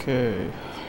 Okay.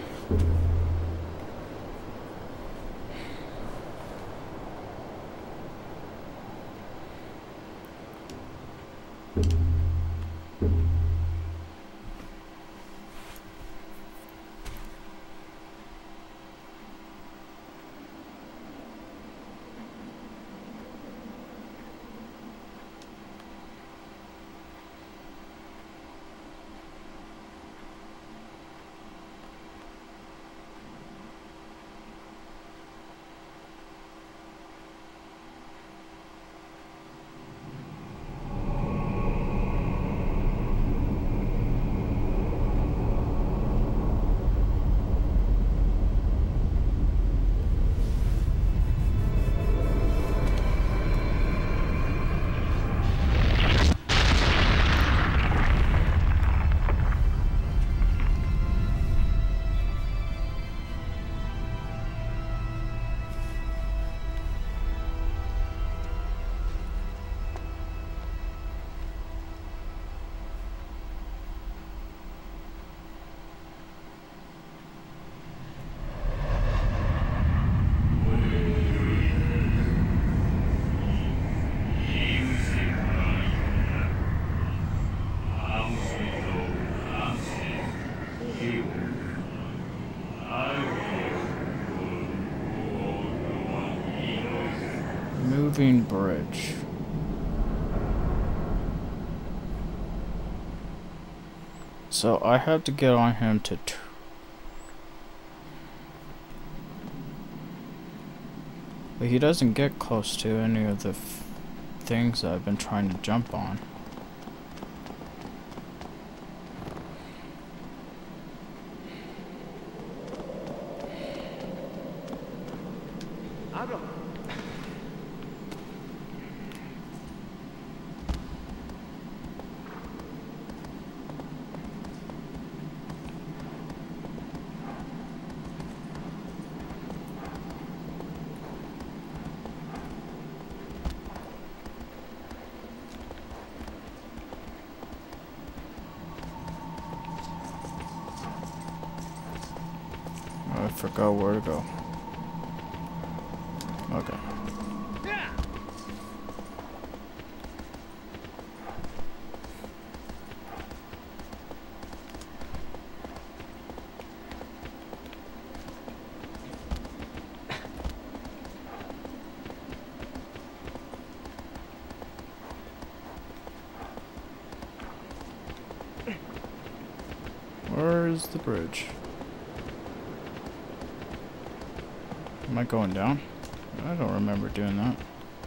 Moving bridge. So I have to get on him to but he doesn't get close to any of the things that I've been trying to jump on. I forgot where to go. Okay. Where's the bridge? Am I going down? I don't remember doing that.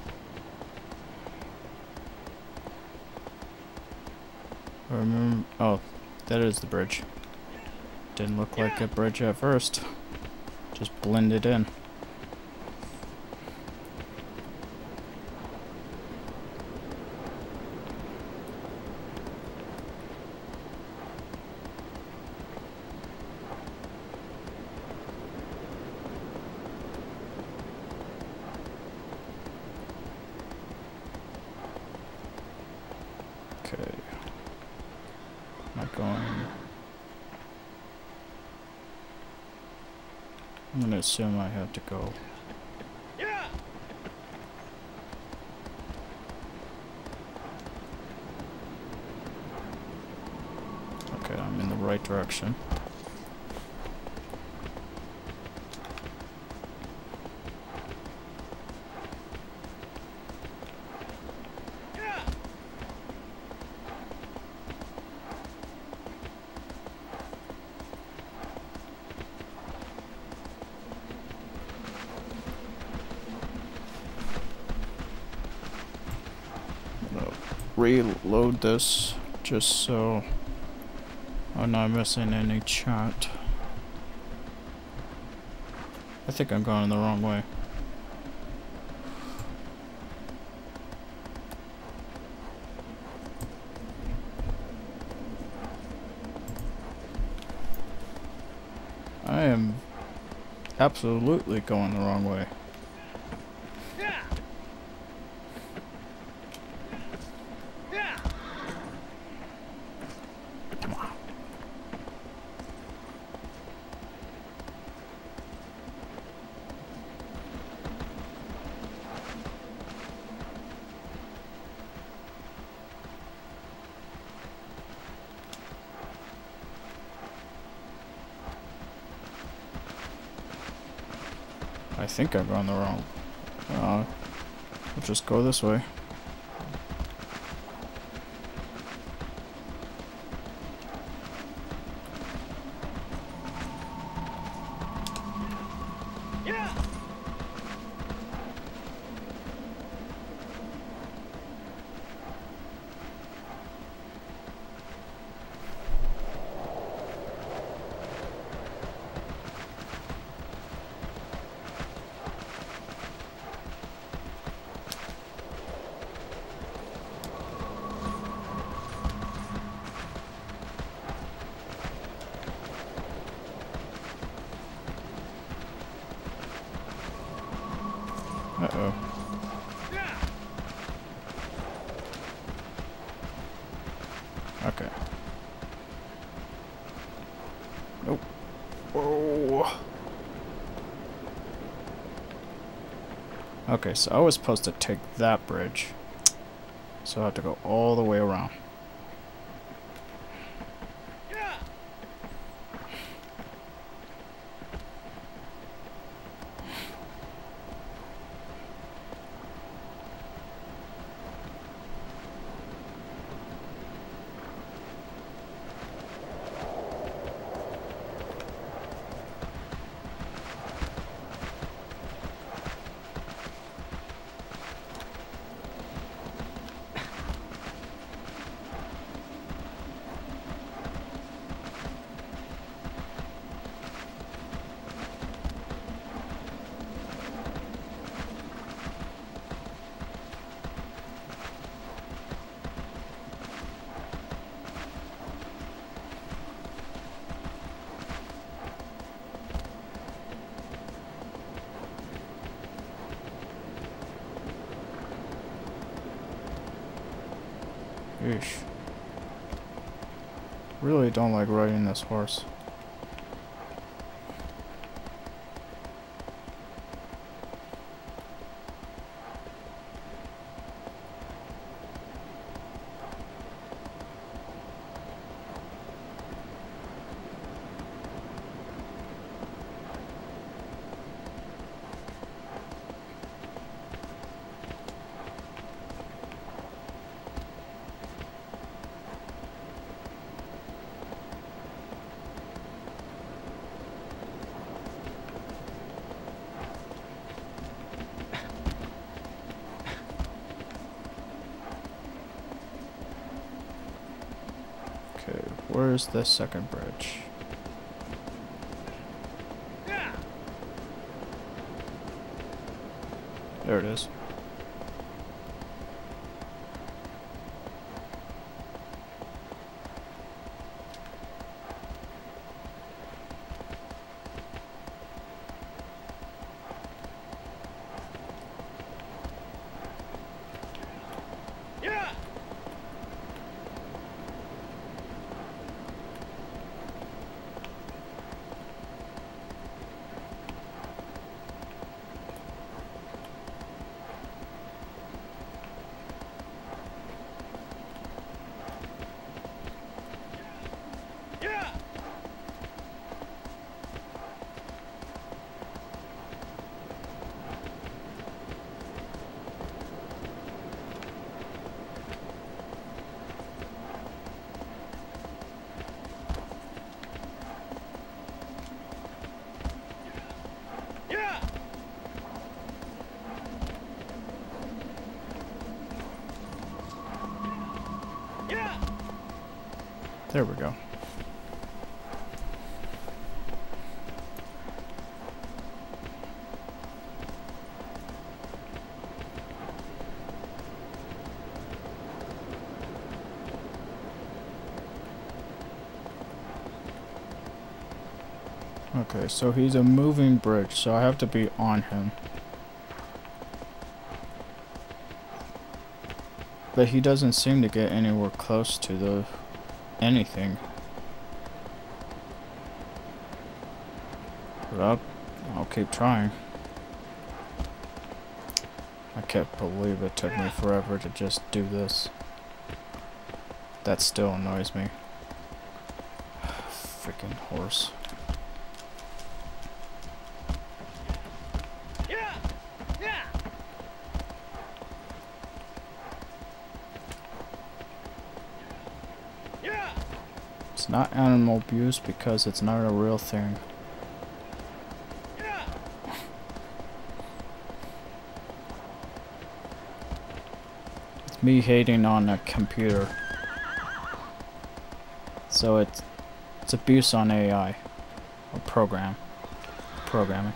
I remember. Oh, that is the bridge. Didn't look like a bridge at first. Just blended in. Okay. Not going. I'm gonna assume I have to go. Okay, I'm in the right direction. Reload this just so I'm not missing any chat. I think I'm going the wrong way. I am absolutely going the wrong way. think I'm going the wrong. We'll just go this way. Uh-oh. Okay. Nope. Whoa. Okay, so I was supposed to take that bridge. So I have to go all the way around. Yeesh. Really don't like riding this horse. Where's the second bridge? There it is. There we go. Okay, so he's a moving bridge, so I have to be on him. But he doesn't seem to get anywhere close to the anything. But I'll keep trying. I can't believe it took me forever to just do this. That still annoys me. Freaking horse. It's not animal abuse because it's not a real thing. It's me hating on a computer. So it's abuse on AI. Or programming.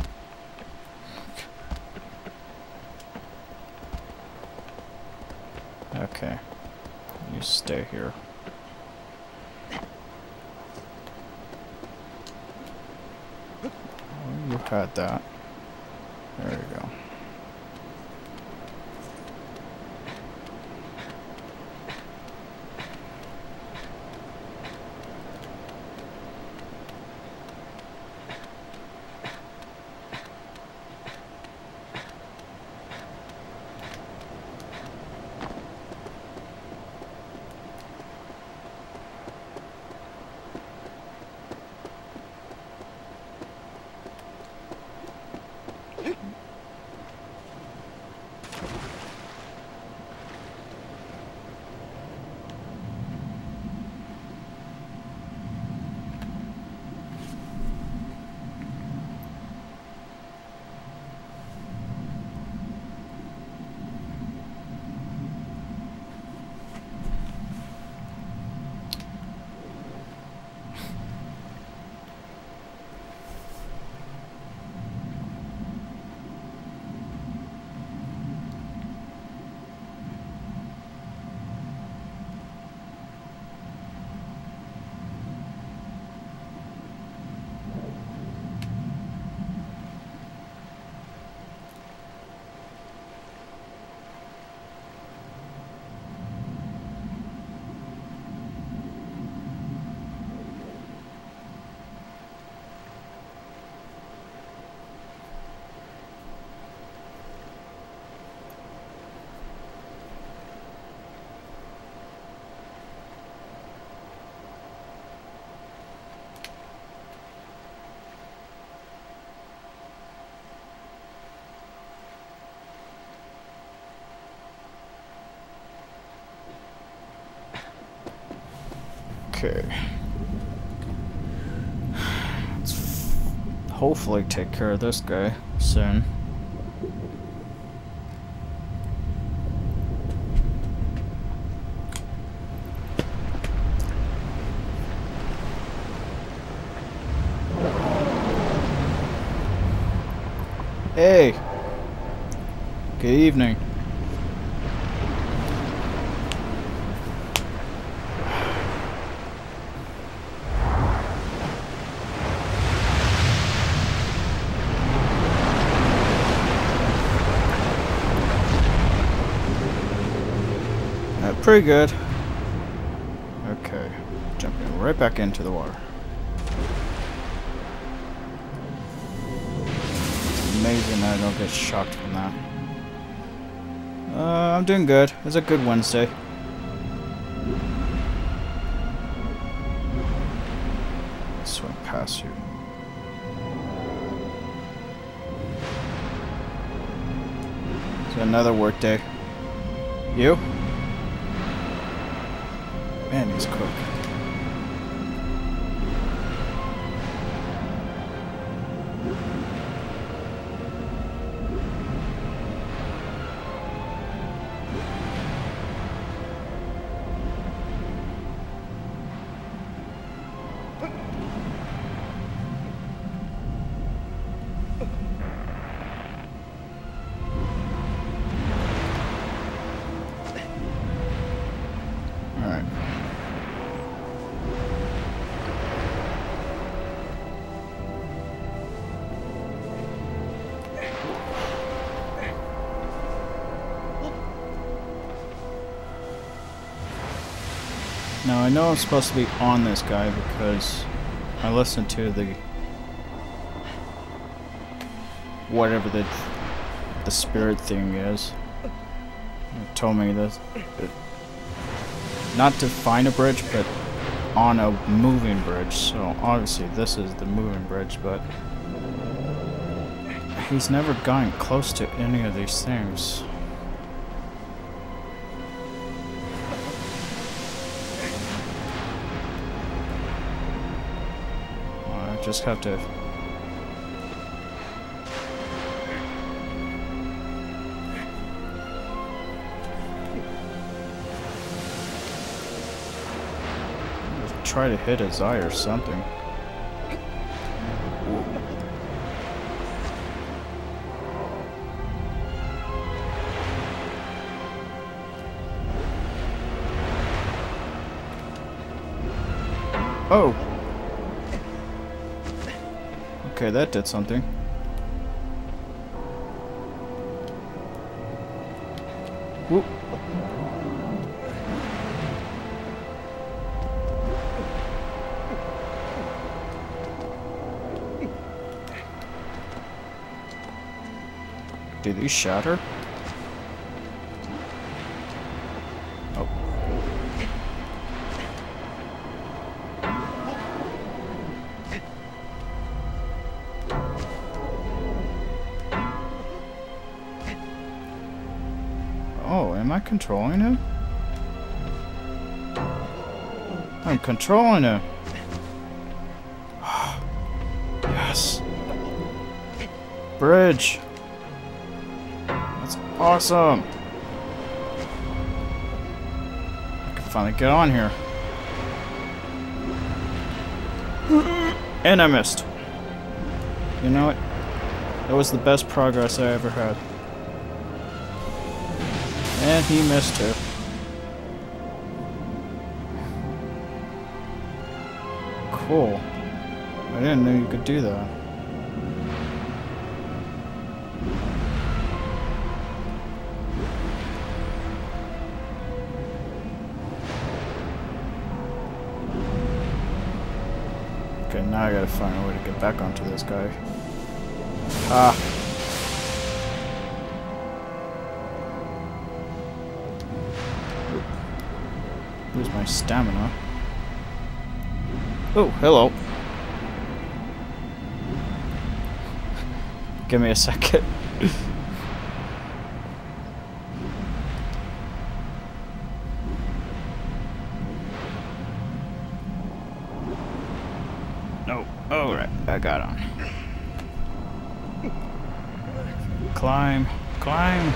Okay. You stay here. Oh, you had that. There you go. Okay. Let's hopefully take care of this guy soon. Hey! Good evening. Pretty good. Okay, jumping right back into the water. It's amazing I don't get shocked from that. I'm doing good. It's a good Wednesday. Let's swim past you. It's another work day. You? Man, he's cooked. Now I know I'm supposed to be on this guy because I listened to the whatever the spirit thing is. It told me that not to find a bridge, but on a moving bridge. So obviously this is the moving bridge, but he's never gotten close to any of these things. just have to... try to hit his eye or something. Oh! Okay, that did something. Whoop. Did these shatter? Oh. Oh, am I controlling him? I'm controlling him. Yes. Bridge. That's awesome. I can finally get on here. And I missed. You know what? That was the best progress I ever had. And he missed too. Cool. I didn't know you could do that. Okay, now I gotta find a way to get back onto this guy. Ah. Lose my stamina. Oh, hello. Give me a second. No. Oh, right. I got on. Climb. Climb.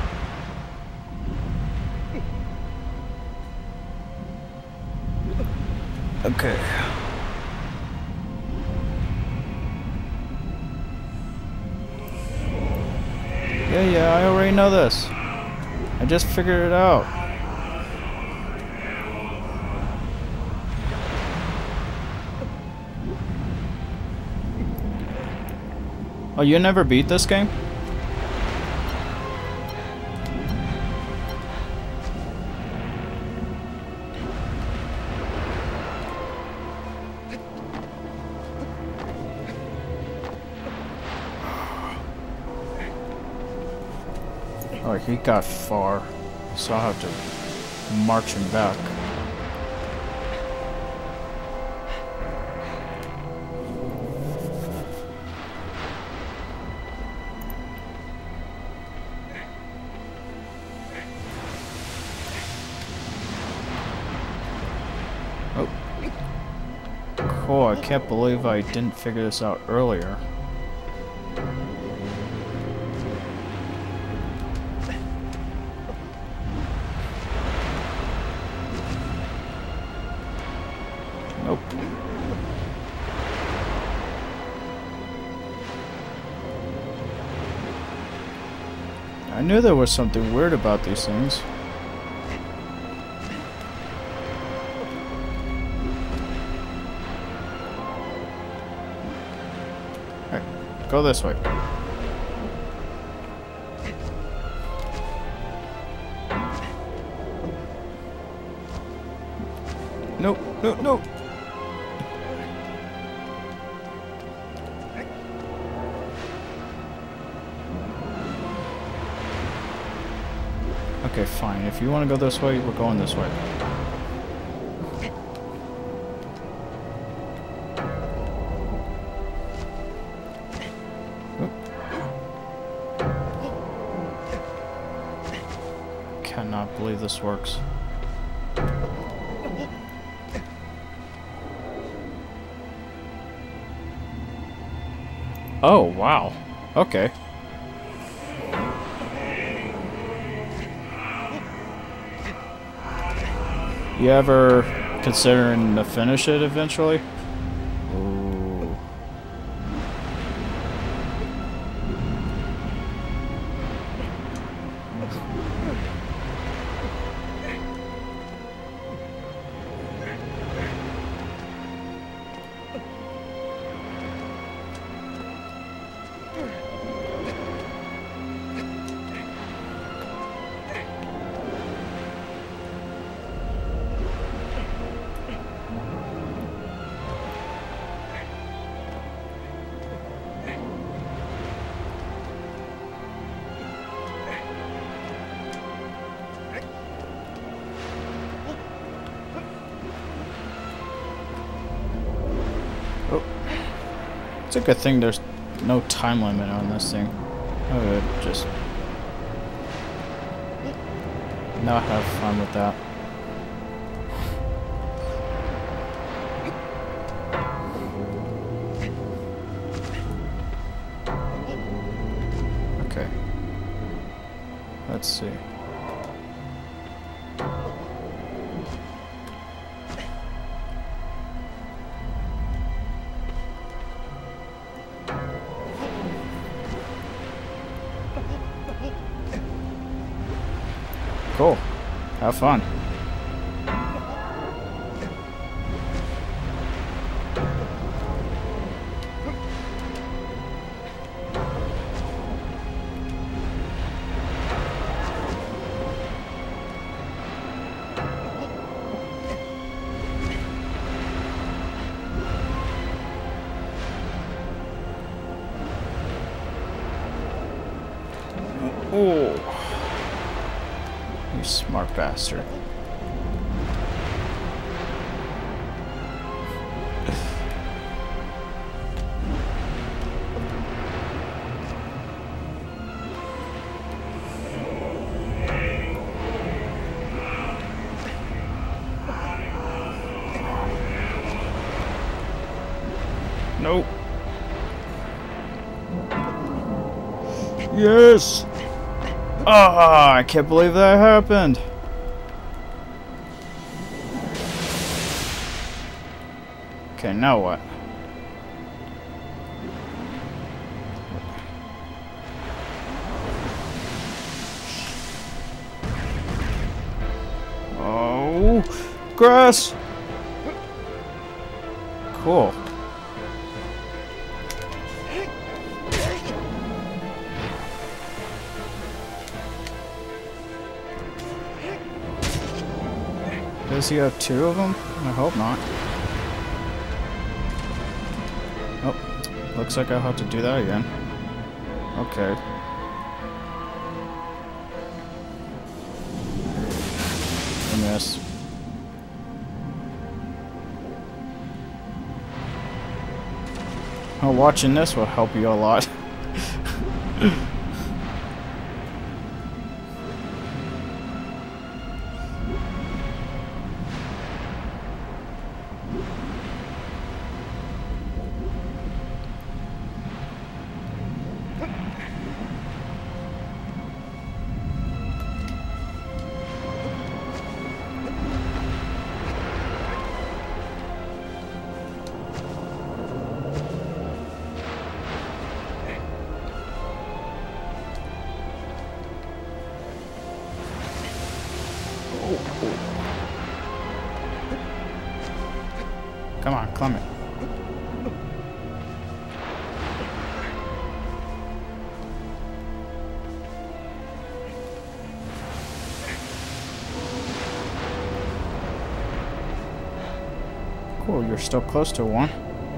Okay. Yeah, I already know this. I just figured it out. Oh, you never beat this game? Oh, he got far, so I'll have to march him back. Oh. Cool, I can't believe I didn't figure this out earlier. Nope. I knew there was something weird about these things. Alright, go this way. No, no, no! Okay, fine. If you want to go this way, we're going this way. Cannot believe this works. Oh, wow. Okay. You ever considering to finish it eventually? Ooh. Oh. It's a good thing there's no time limit on this thing. I would just not have fun with that. Okay. Let's see. Cool. Have fun. Oh. You smart bastard. Nope. Yes! Ah, I can't believe that happened. Okay, now what? Oh, grass! Cool. Does he have two of them? I hope not. Oh, looks like I'll have to do that again. Okay. I missed. Oh, watching this will help you a lot. Come on, climb it. Cool, you're still close to one.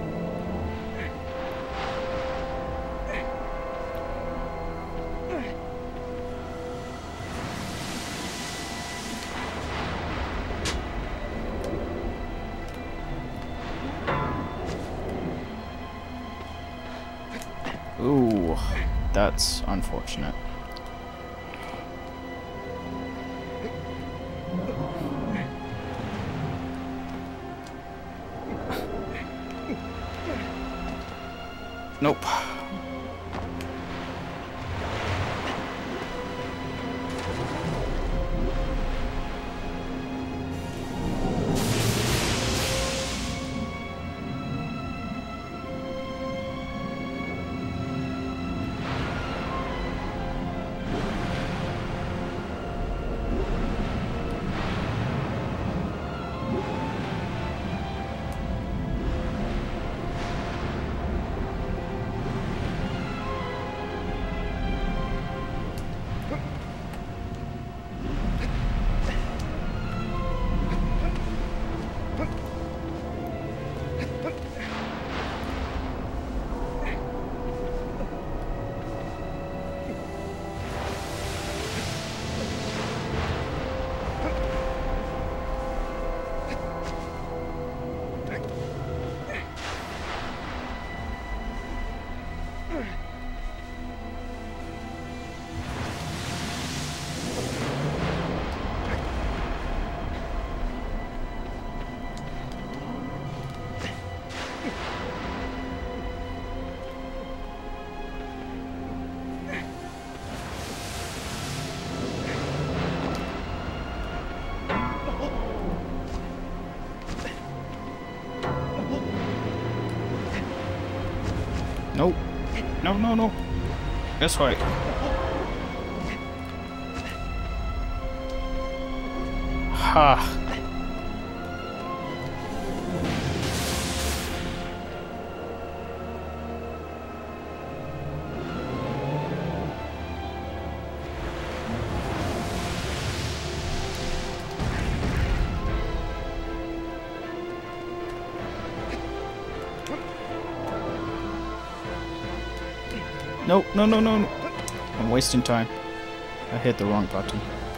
Ooh, that's unfortunate. Nope. Nope. No, no, no. This way. Ha. No, no, no, no, no. I'm wasting time. I hit the wrong button.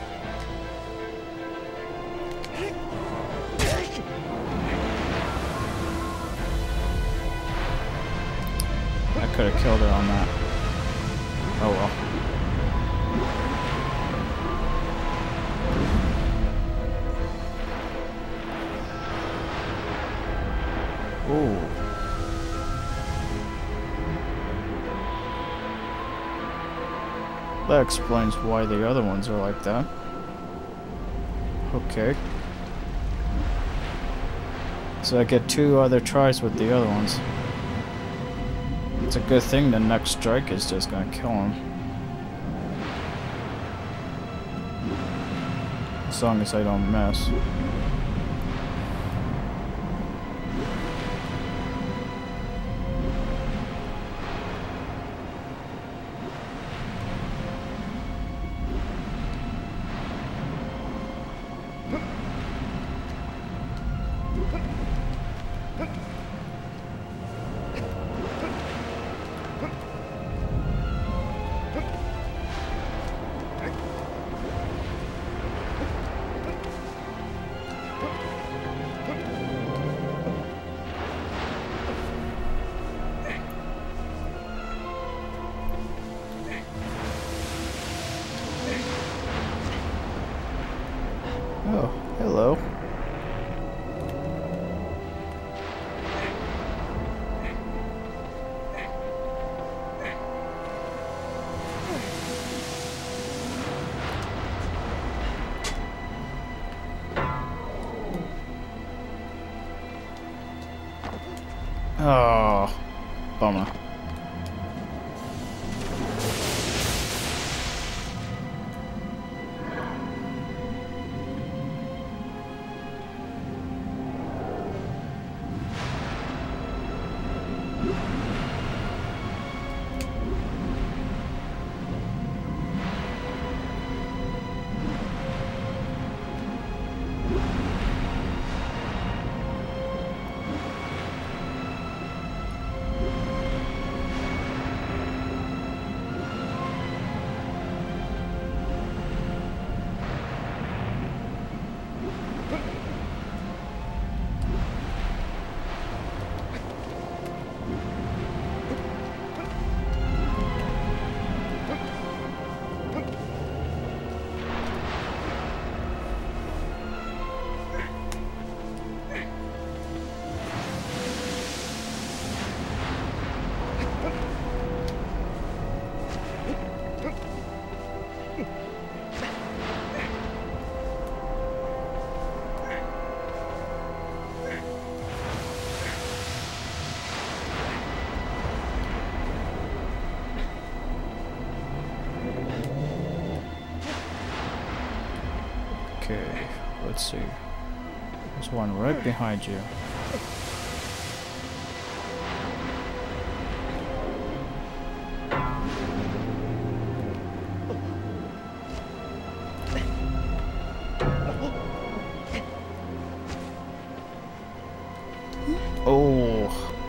I could have killed her on that. Oh well. Ooh. That explains why the other ones are like that. Okay. So I get 2 other tries with the other ones. It's a good thing the next strike is just gonna kill him. As long as I don't miss. Oh, hello. Oh, bummer. Okay, let's see. There's one right behind you. Oh.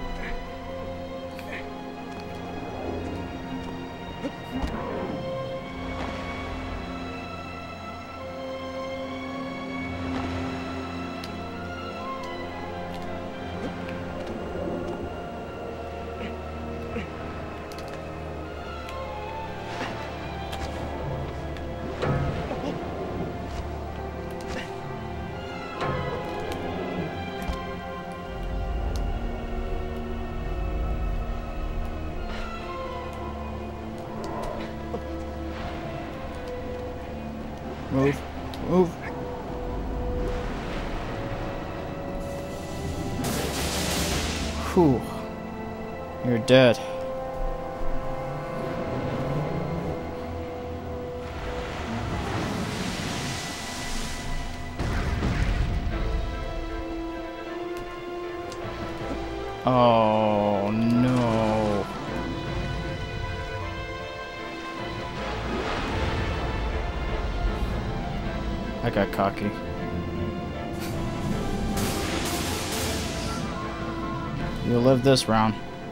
Move. Move. Whew. You're dead. Oh no. I got cocky. You live this round.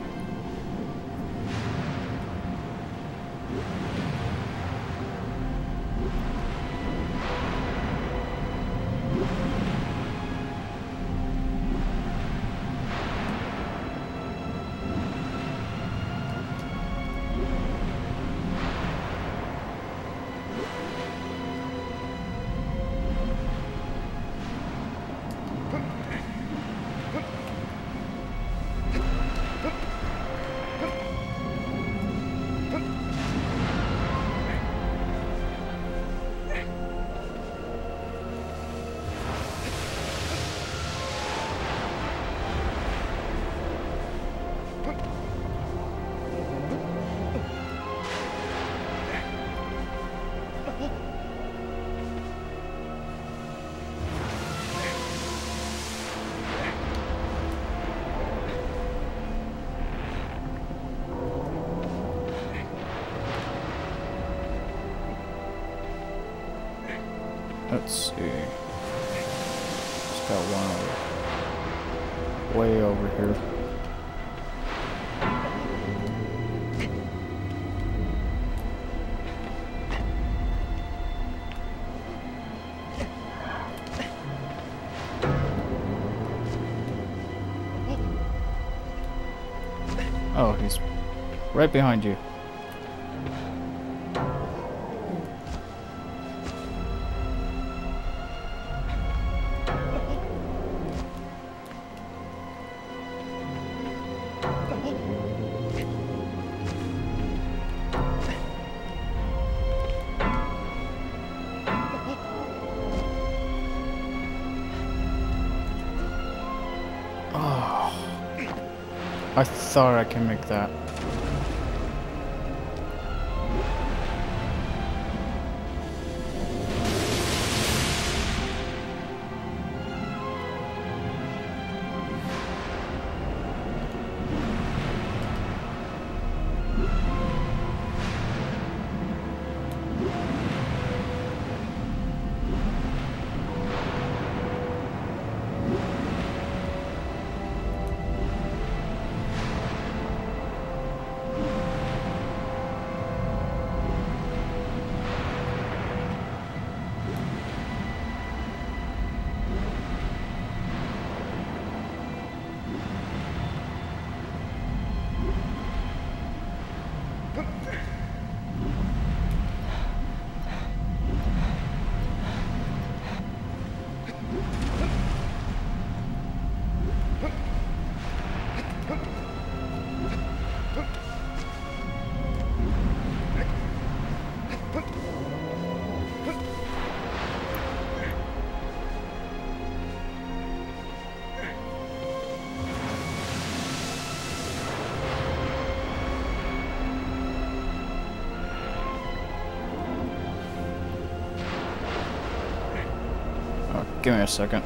Let's see. Just got one way over here. Oh, he's right behind you. I thought I can make that. Give me a second.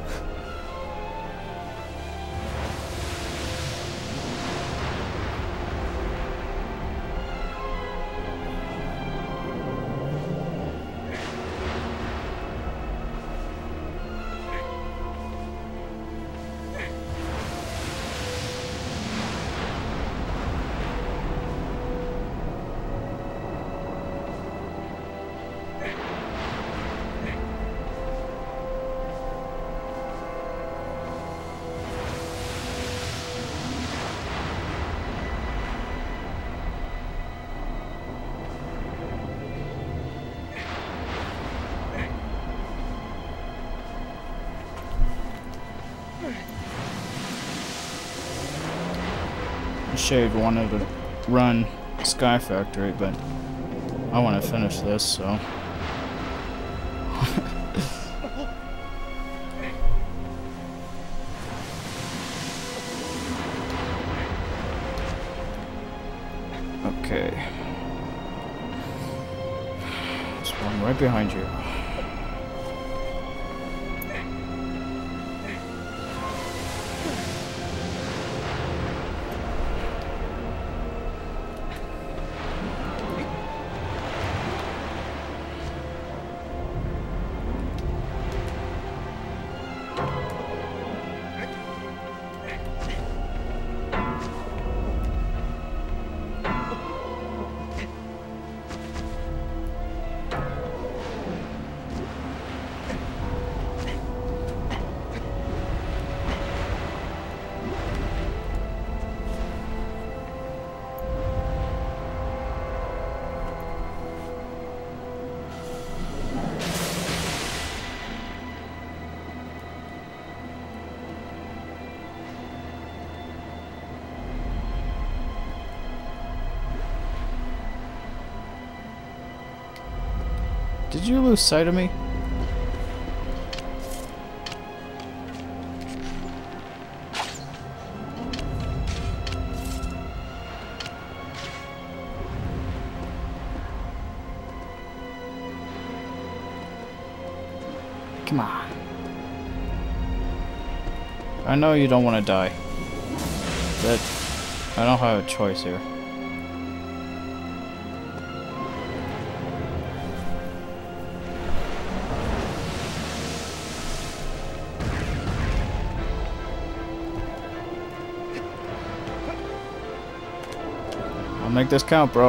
Shade wanted to run Sky Factory, but I want to finish this, so. Okay. There's one right behind you. Did you lose sight of me? Come on. I know you don't want to die. But I don't have a choice here. I'll make this count, bro.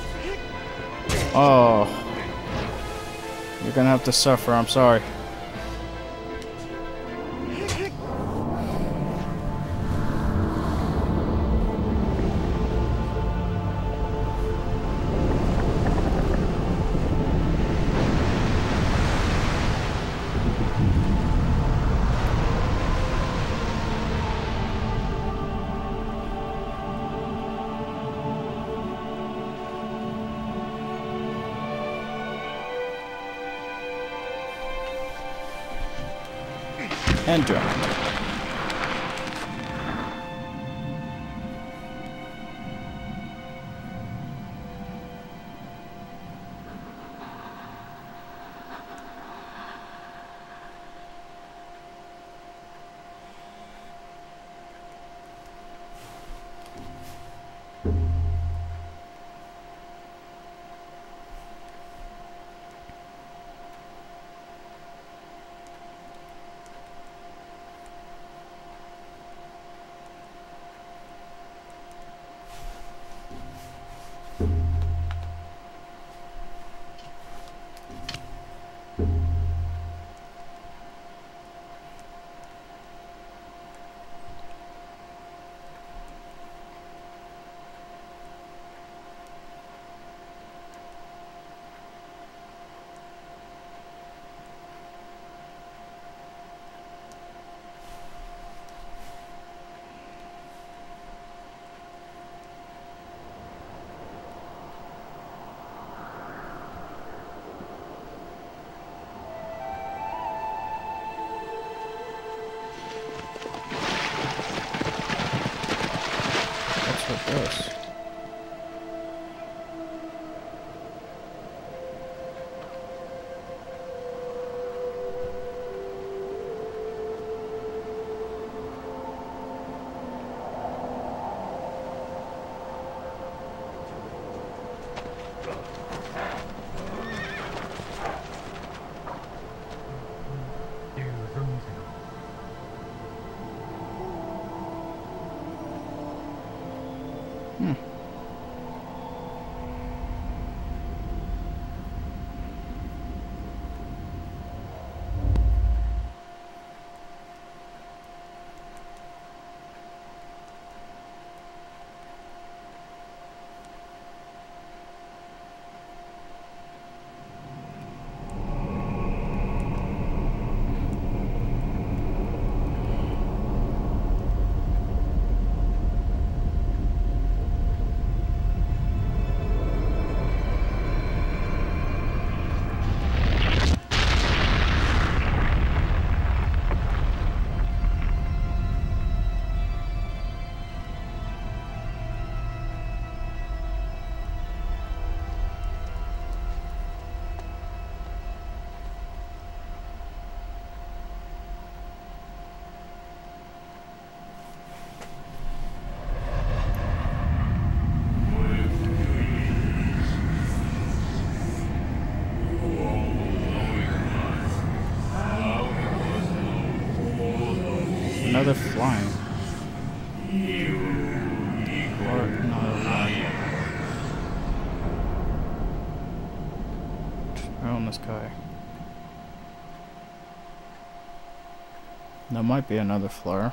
Oh. You're gonna have to suffer, I'm sorry. And jump. Yes. Another flying. Or another flying. Right on the sky. There might be another flare.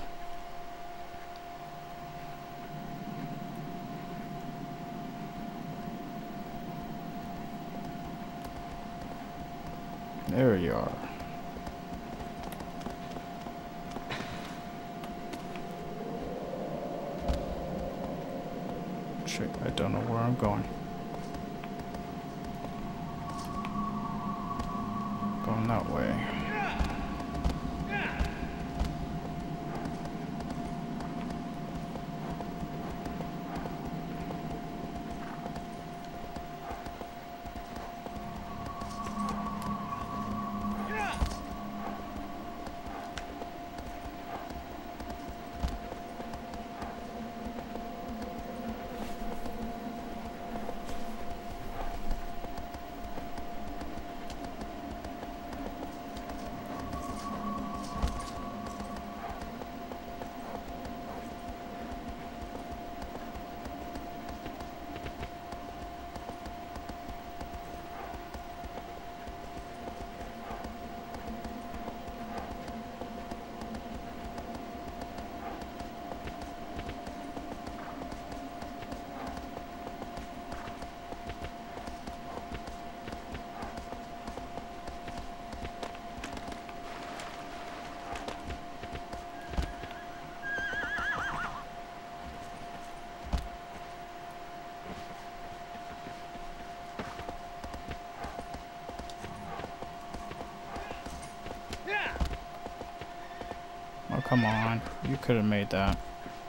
There you are. Shit, I don't know where I'm going. going that way. Oh, come on. You could have made that.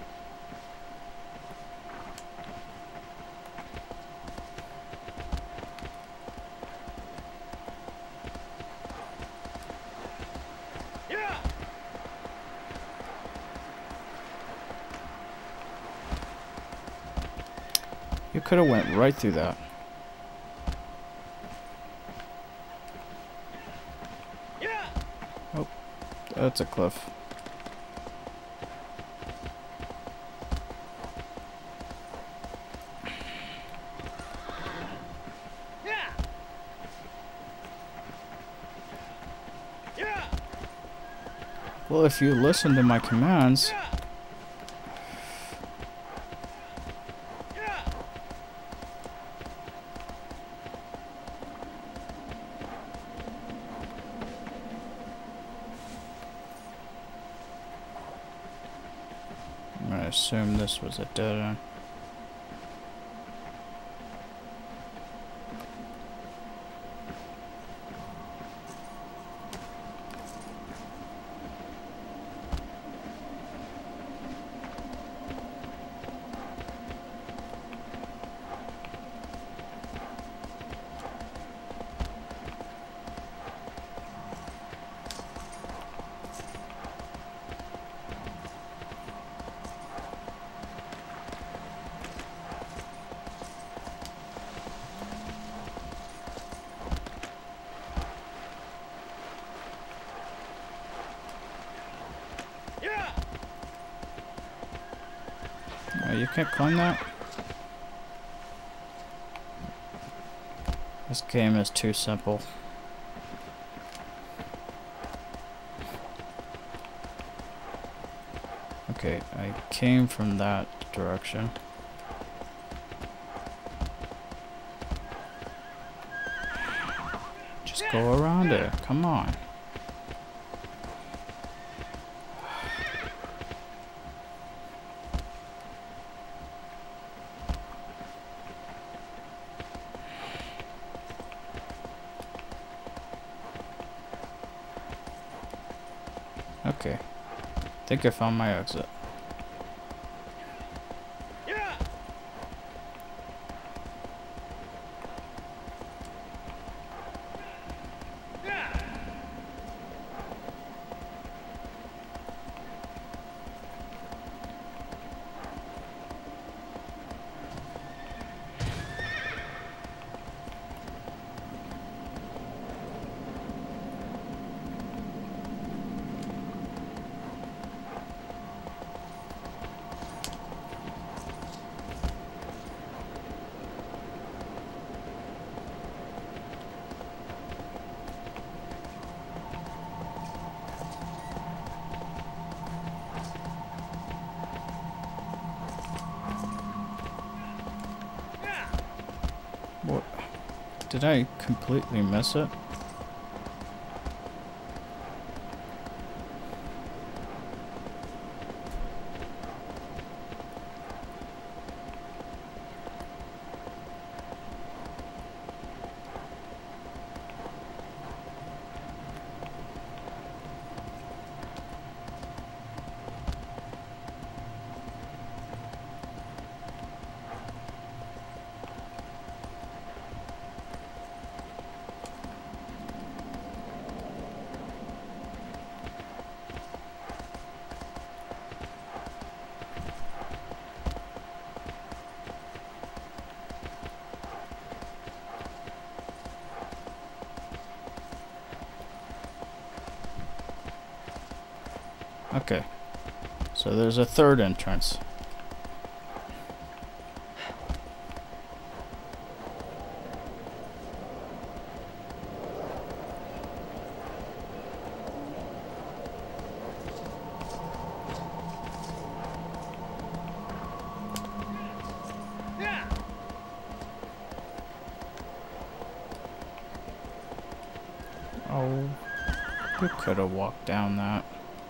You could have went right through that. Oh, that's a cliff. Well, if you listen to my commands... I'm gonna assume this was a dead end. You can't climb that? This game is too simple. Okay, I came from that direction. Just go around it. Come on. Okay, I think I found my exit. What? Did I completely miss it? Okay. So there's a third entrance. Oh, you could have walked down that.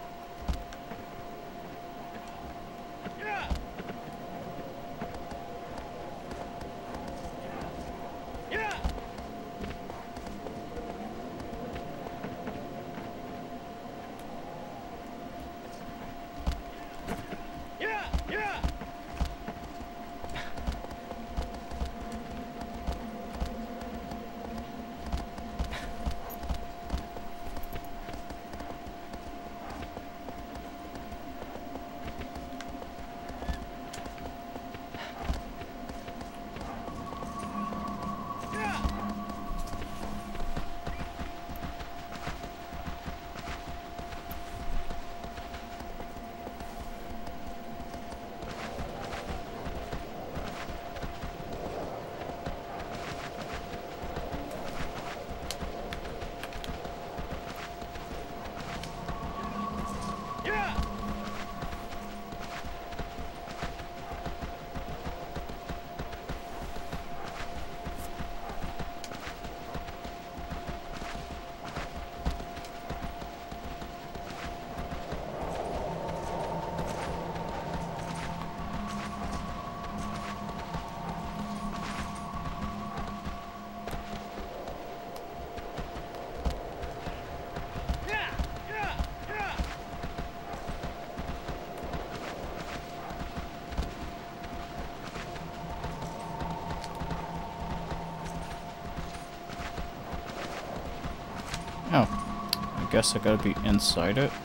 Oh, I guess I gotta be inside it.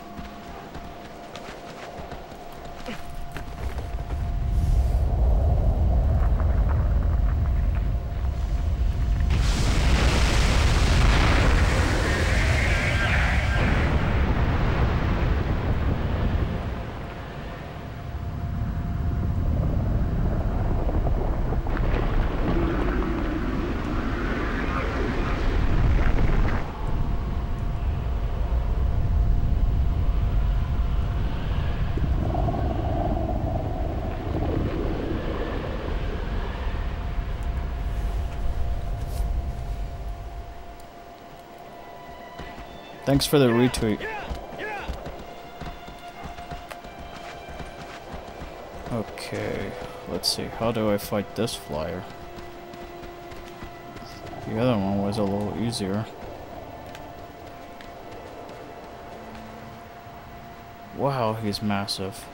Thanks for the retweet. Okay, let's see. How do I fight this flyer? The other one was a little easier. Wow, he's massive.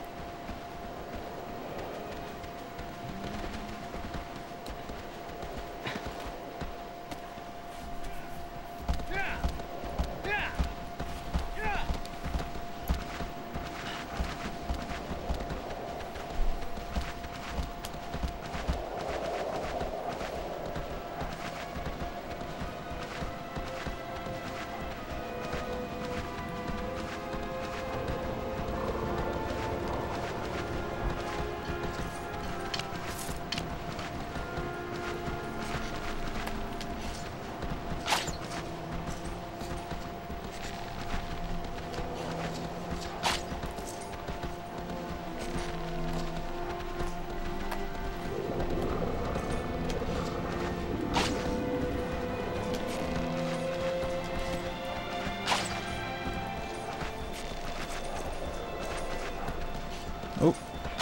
Oh.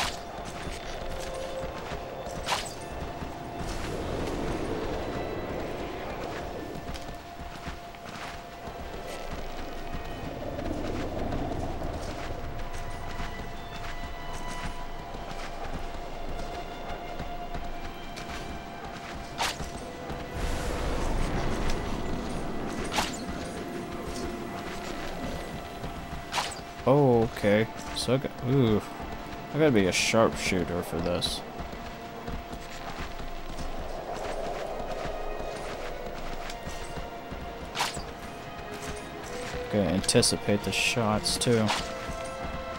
Oh, okay. So I gotta be a sharpshooter for this. Gotta anticipate the shots too.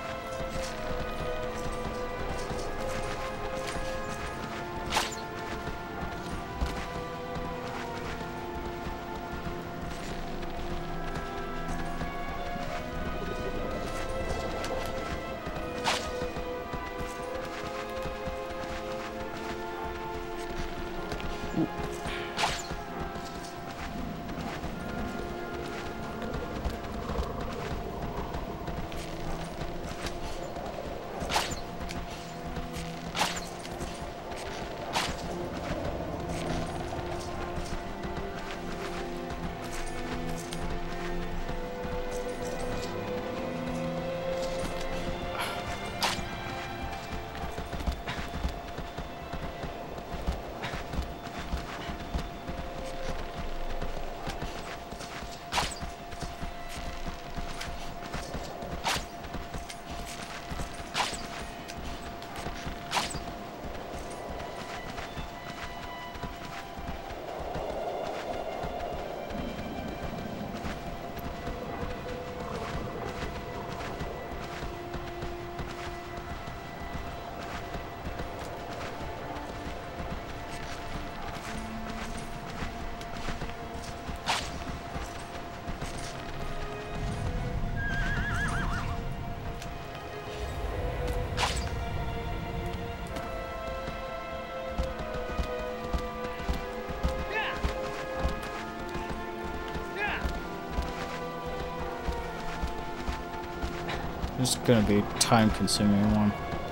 This is gonna be a time-consuming one.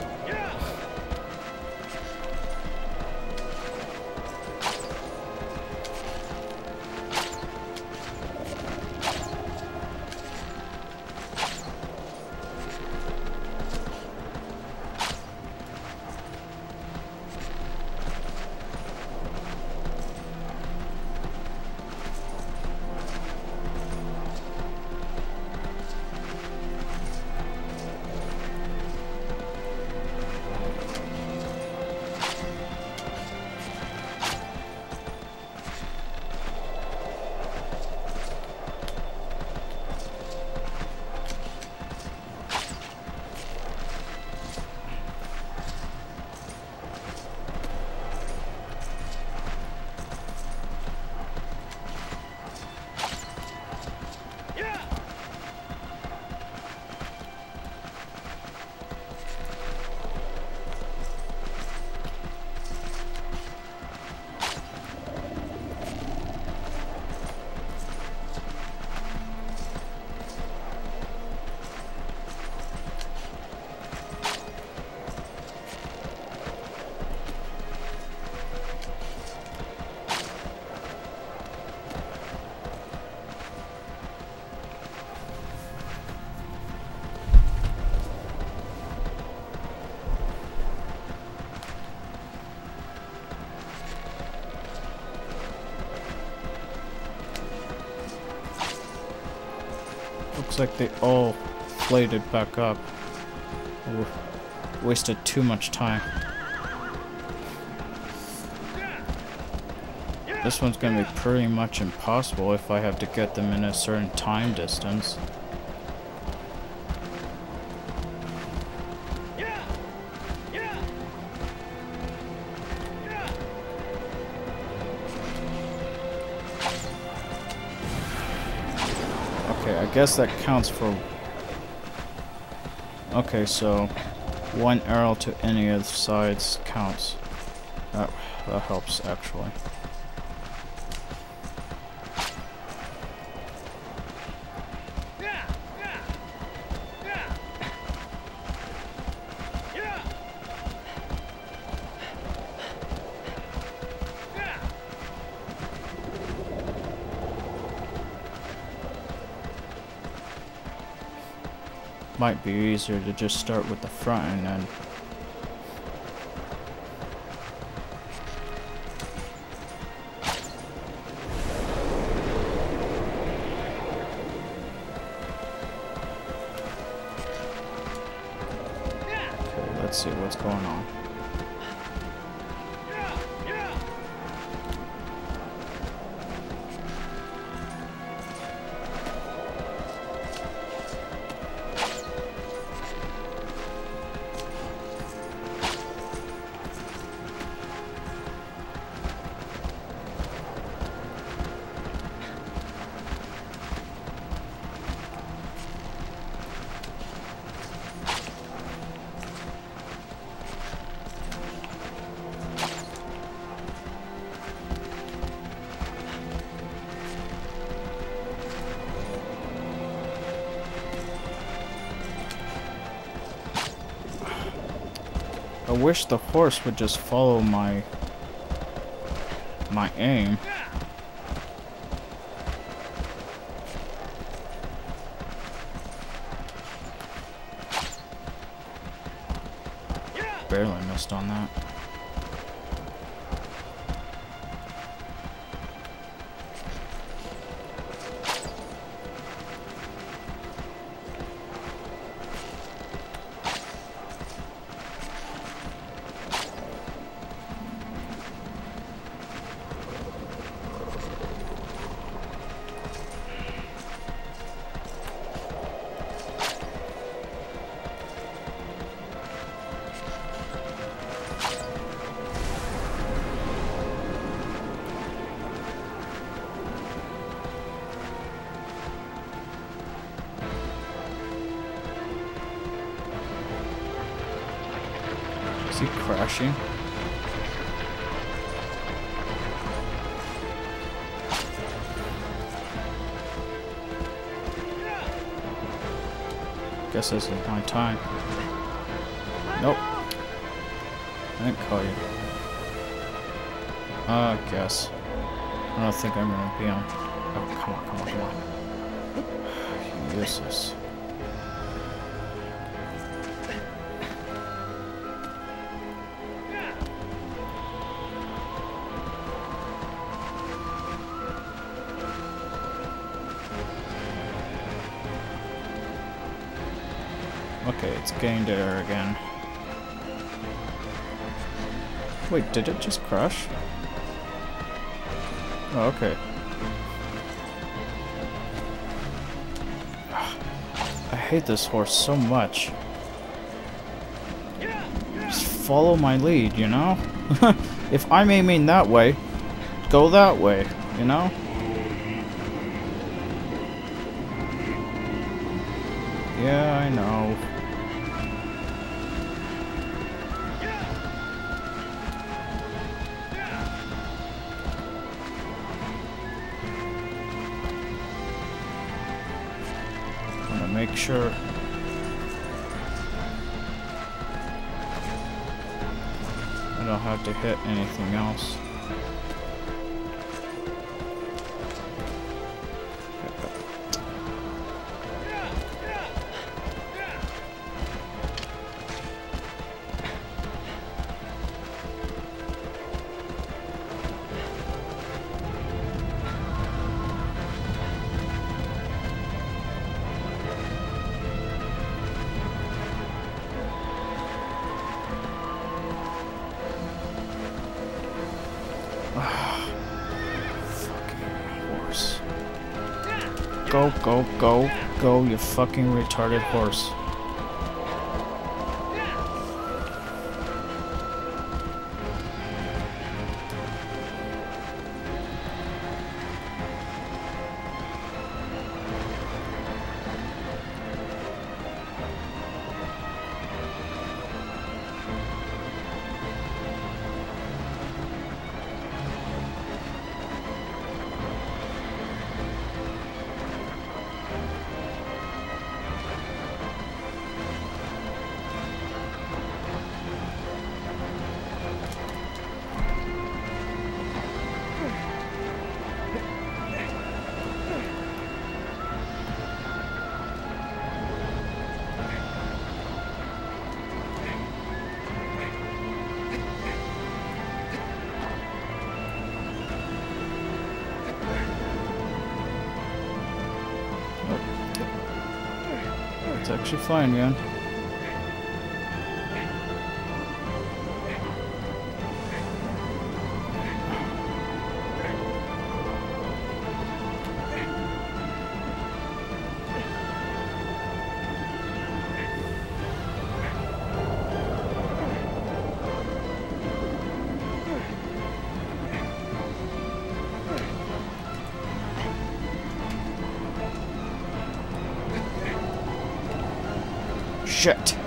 Looks like they all floated back up. Wasted too much time. This one's gonna be pretty much impossible if I have to get them in a certain time distance. Okay, I guess that counts for... Okay, so one arrow to any of the sides counts. That helps, actually. Might be easier to just start with the front and then... Okay, let's see what's going on. I wish the horse would just follow my aim. Barely missed on that. Is he crashing? Guess this is my time. Nope. I didn't call you. I guess. I don't think I'm gonna be on. Oh, come on, come on, come on. Useless. Okay, it's getting there again. Wait, did it just crash? Oh, okay. I hate this horse so much. Just follow my lead, you know? If I'm aiming that way, go that way, you know? Yeah, I know. Make sure I don't have to hit anything else. Go, go, go, go, you fucking retarded horse. It's actually fine, man. Shit.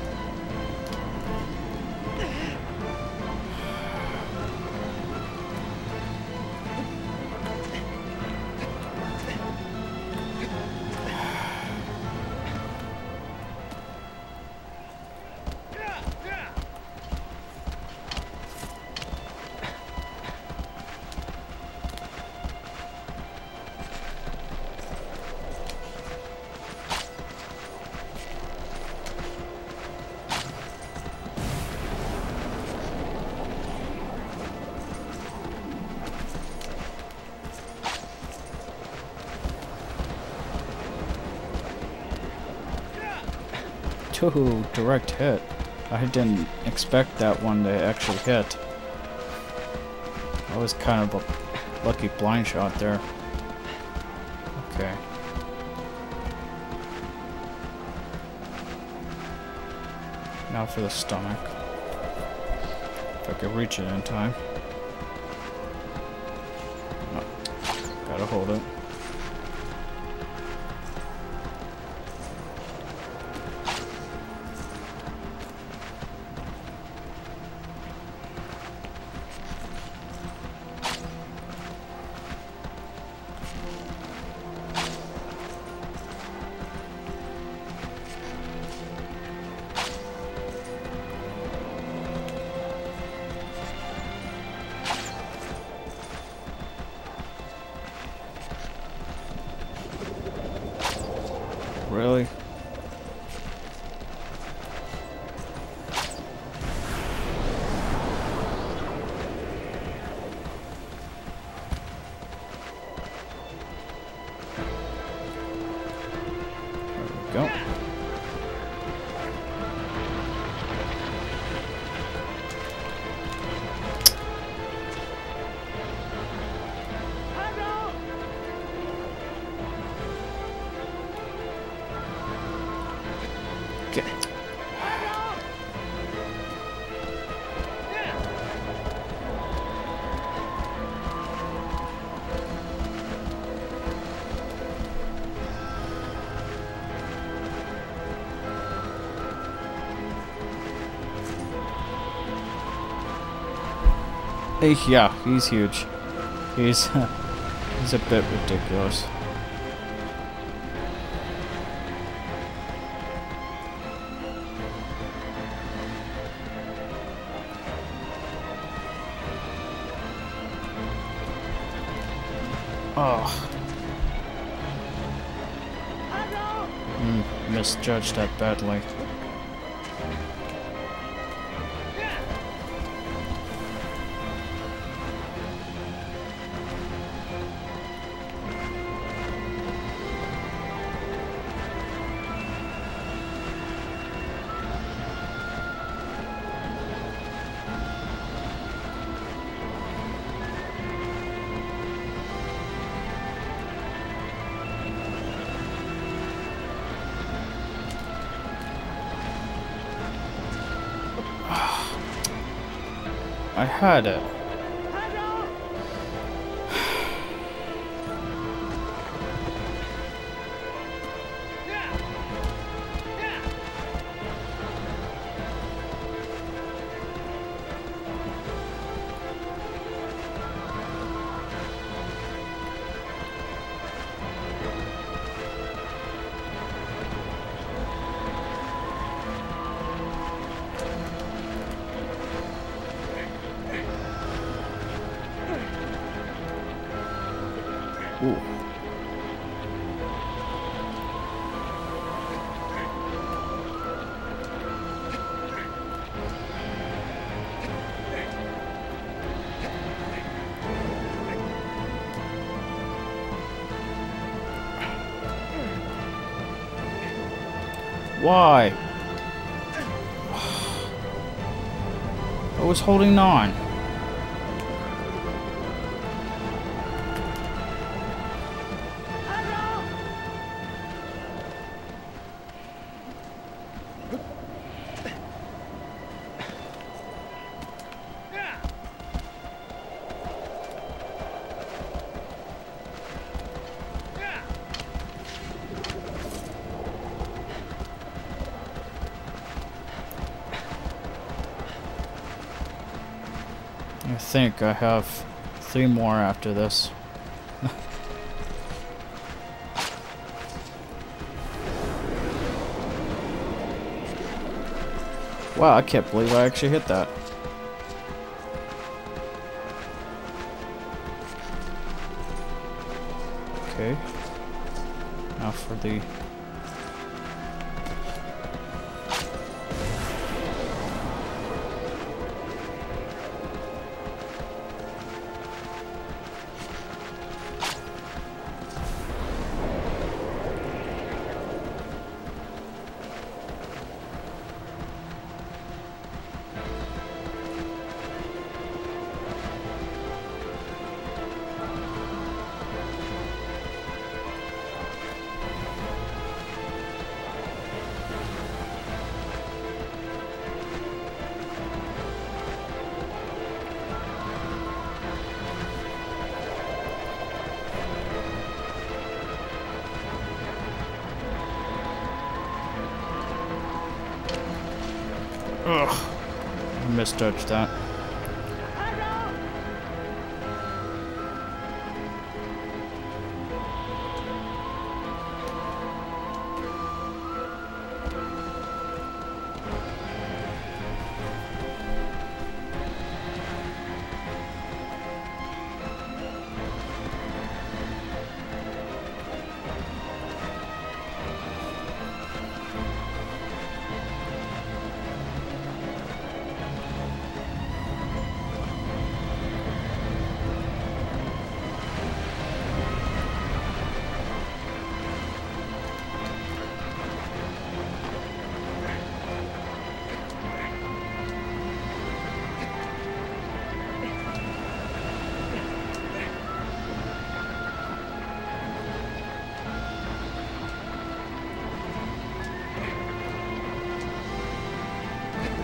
Ooh, direct hit. I didn't expect that one to actually hit. That was kind of a lucky blind shot there. Okay. Now for the stomach. If I could reach it in time. Oh, gotta hold it. Really? There we go. Okay. Yeah, he's huge. He's he's a bit ridiculous. Oh. Misjudged that badly. I had it. Ooh. Why? I was holding on. I think I have 3 more after this. Wow, I can't believe I actually hit that. Okay. Now for the... Ugh. I misjudged that.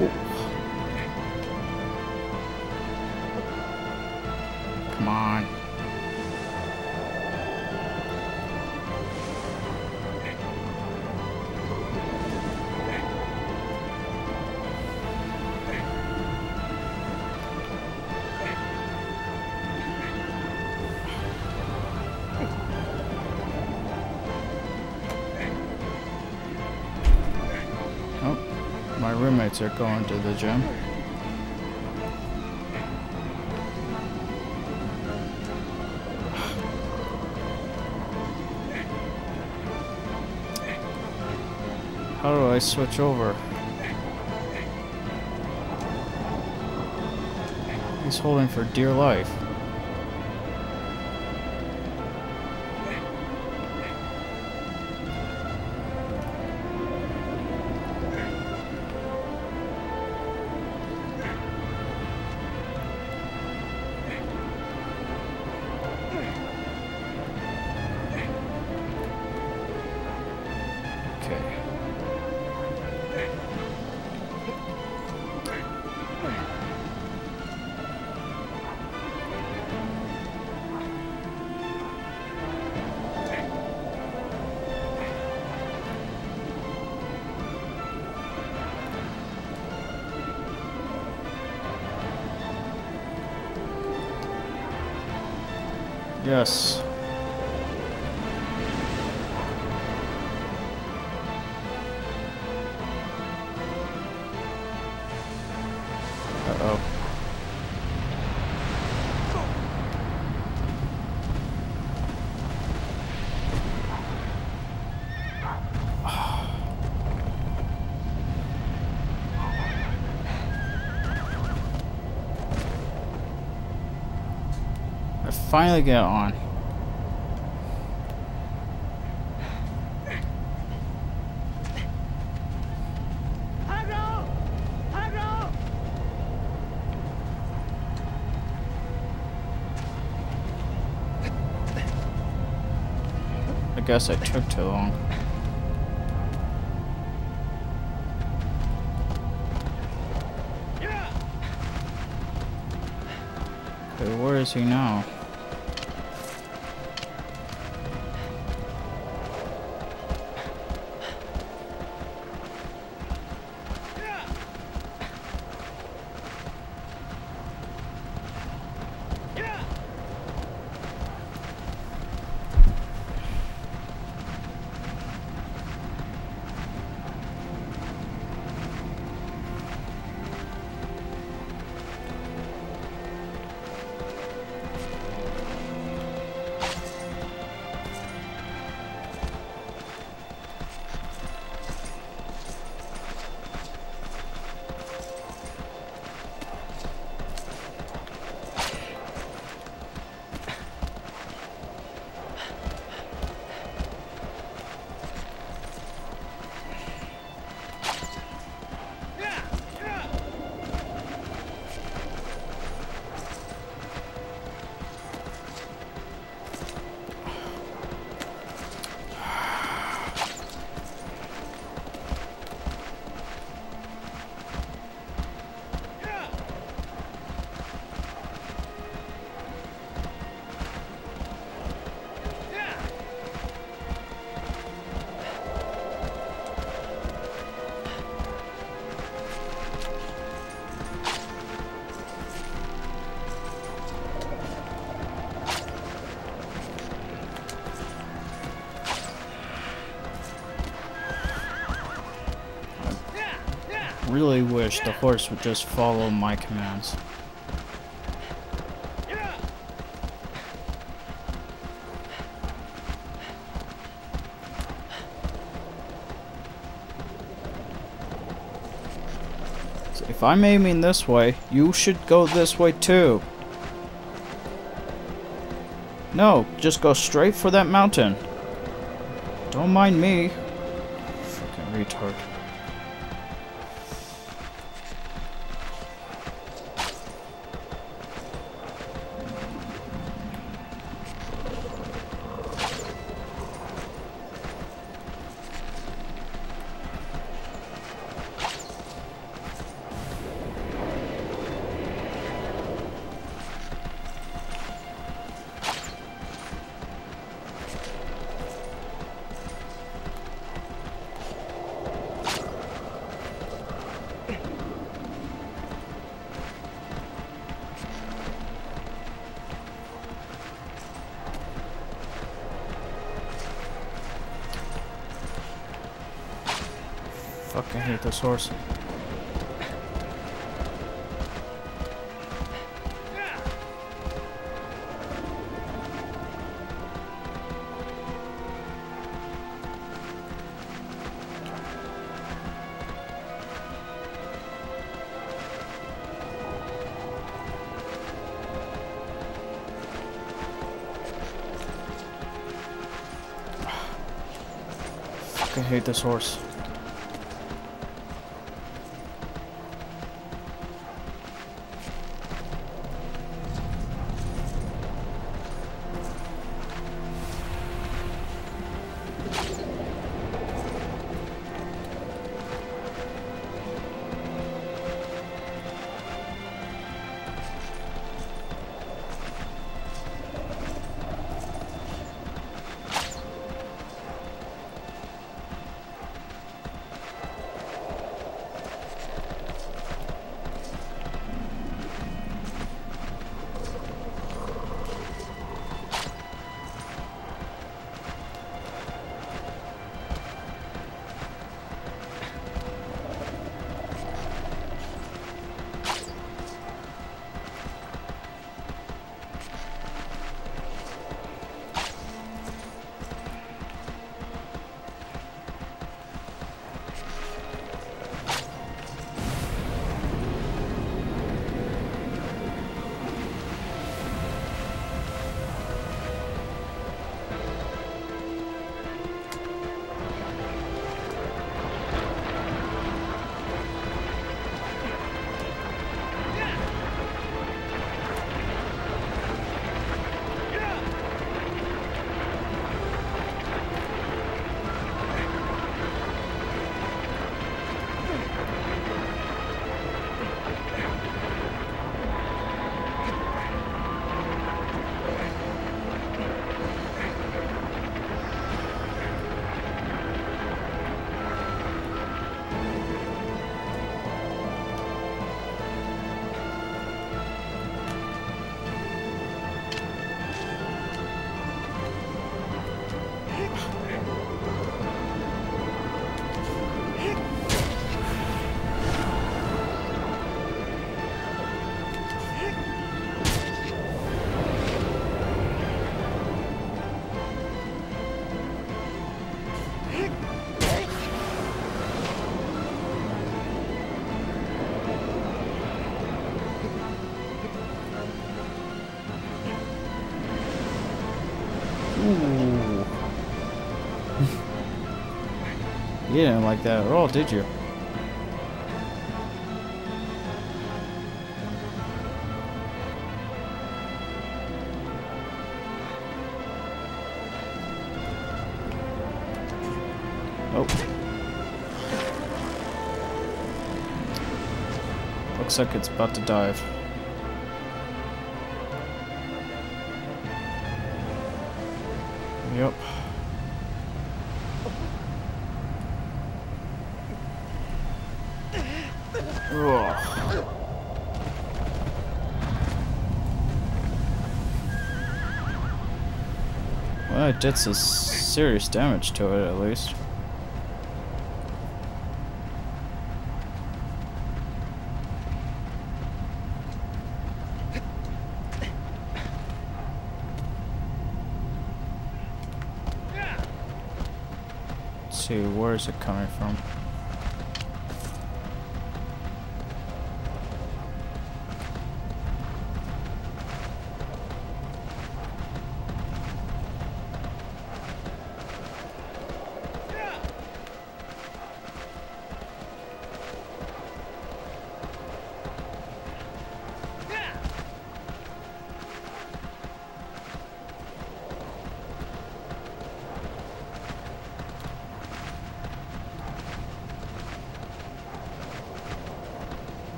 Come on. Oh, my roommates are going to the gym. How do I switch over? He's holding for dear life. Okay. Yes. Uh-oh. I finally get on. I guess I took too long. Okay, where is he now? Really wish the horse would just follow my commands. So if I'm aiming this way, you should go this way too. No, just go straight for that mountain. Don't mind me. Fucking retard. Fucking hate this horse. Fucking hate this horse. Ooh. You didn't like that at all, did you? Oh. Looks like it's about to dive. Yep. Ugh. Well, it did some serious damage to it, at least. Let's see, where is it coming from?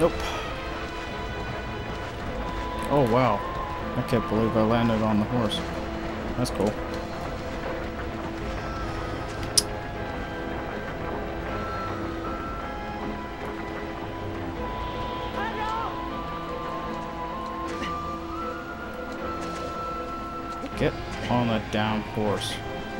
Nope. Oh wow. I can't believe I landed on the horse. That's cool. Get on the damn horse.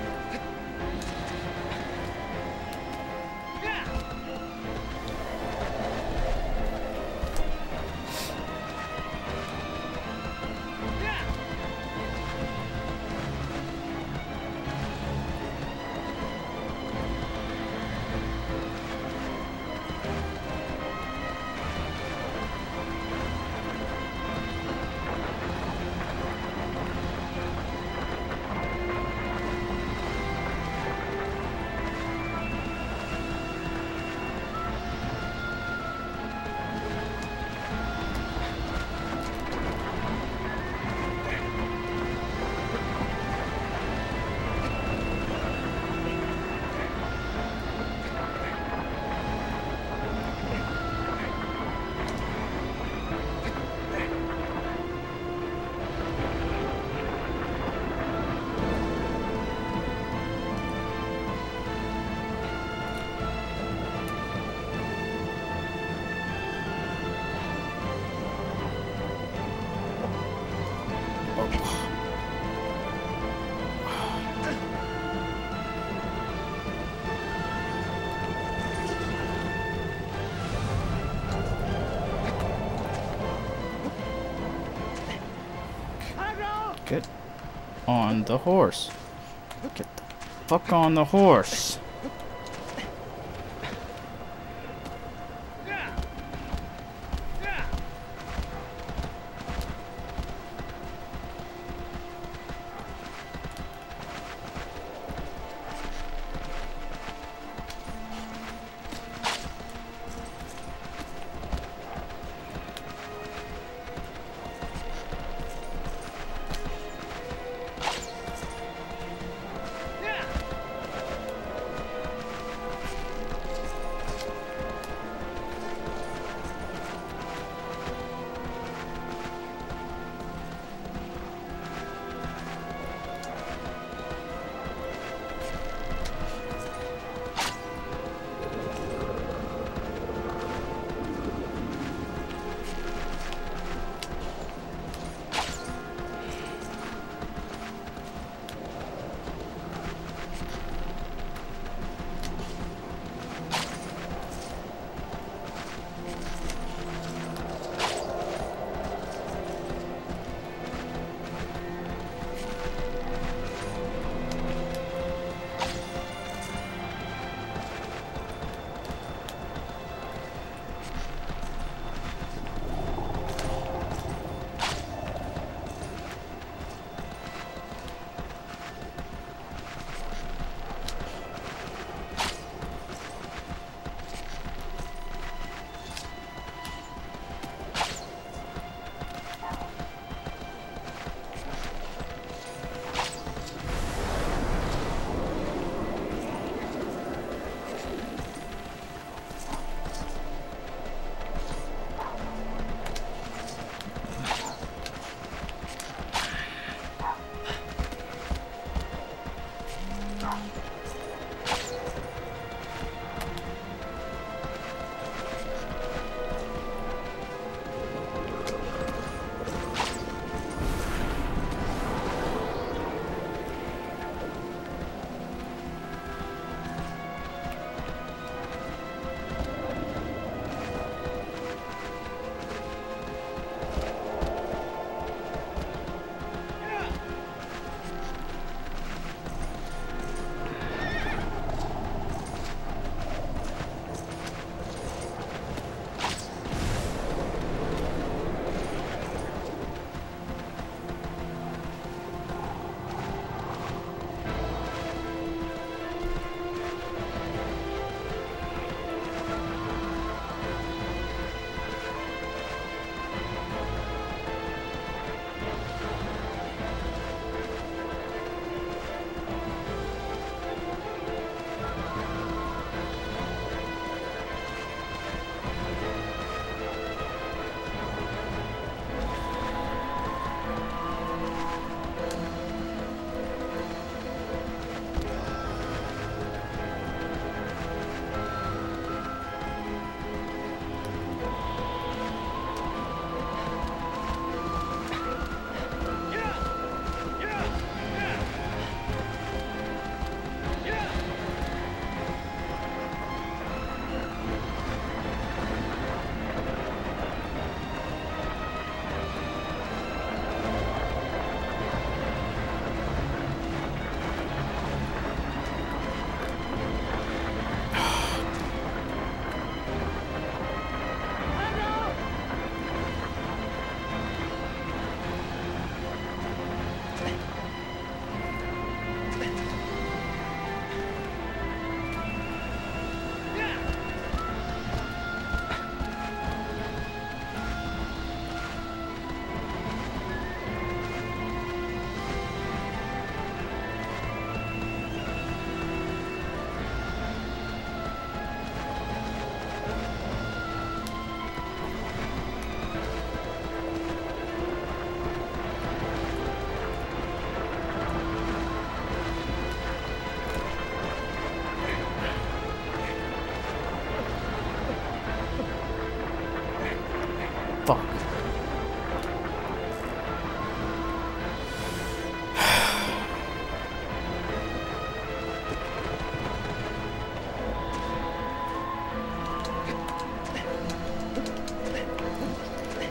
Get on the horse. Get the fuck on the horse.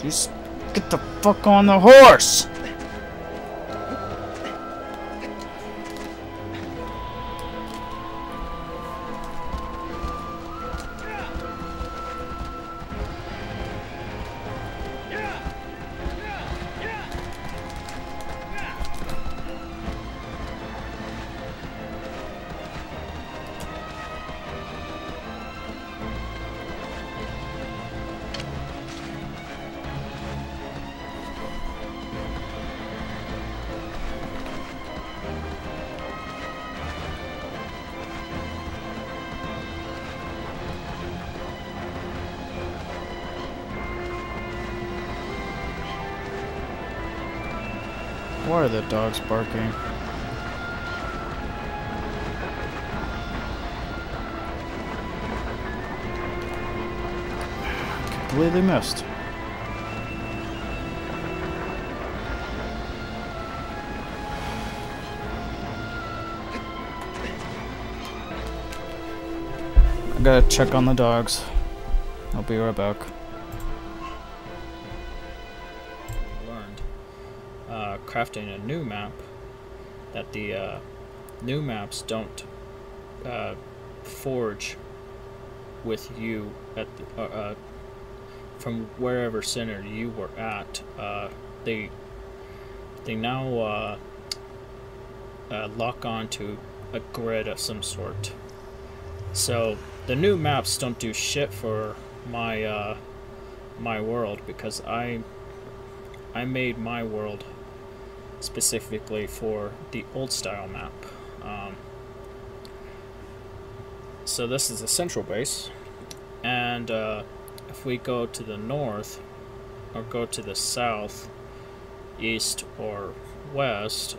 Just get the fuck on the horse! Why are the dogs barking? Completely missed. I gotta check on the dogs. I'll be right back. Crafting a new map that the new maps don't forge with you at the, from wherever center you were at. They now lock on to a grid of some sort. So the new maps don't do shit for my my world, because I made my world specifically for the old style map. So this is the central base, and if we go to the north or go to the south, east or west,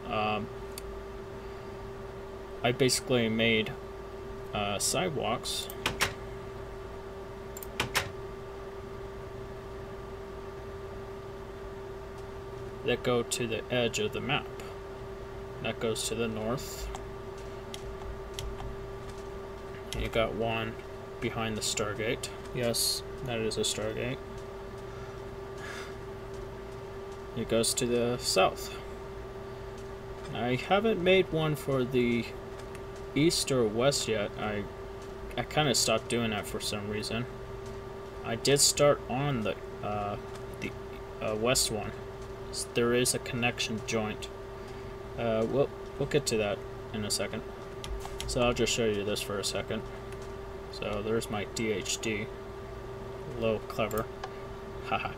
I basically made sidewalks that go to the edge of the map. That goes to the north. You got one behind the Stargate. Yes, that is a Stargate. It goes to the south. I haven't made one for the east or west yet. I kind of stopped doing that for some reason. I did start on the west one. There is a connection joint. We'll get to that in a second. So I'll just show you this for a second. So there's my DHD. A little clever. Haha.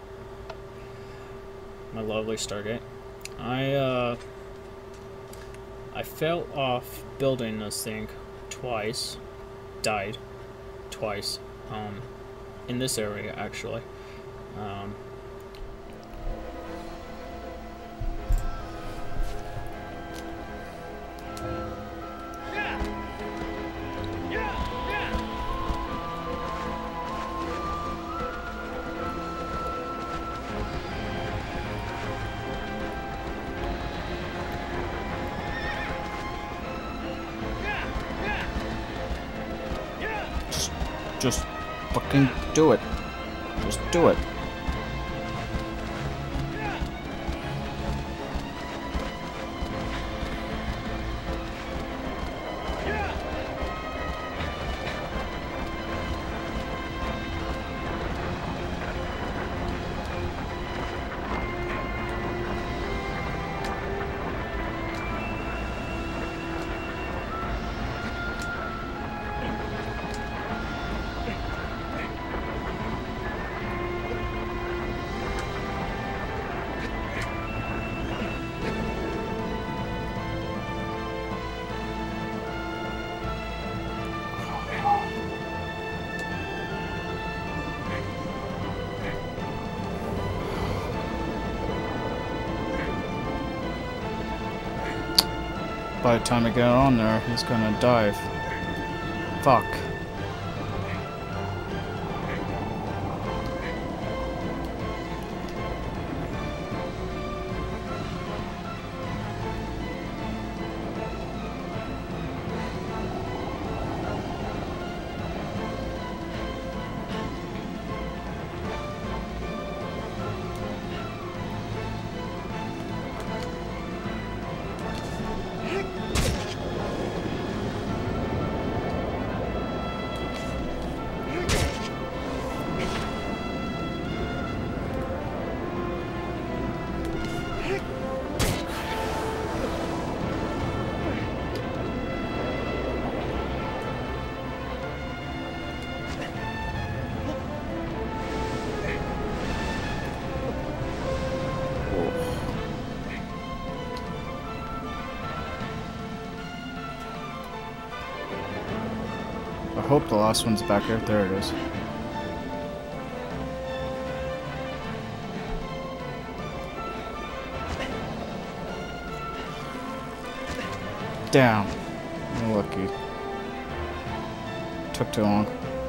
My lovely Stargate. I fell off building this thing twice. Died twice. In this area actually. Just fucking do it. Just do it. By the time I get on there, he's gonna dive. Fuck. I hope the last one's back here. There it is. Damn. Lucky. Took too long.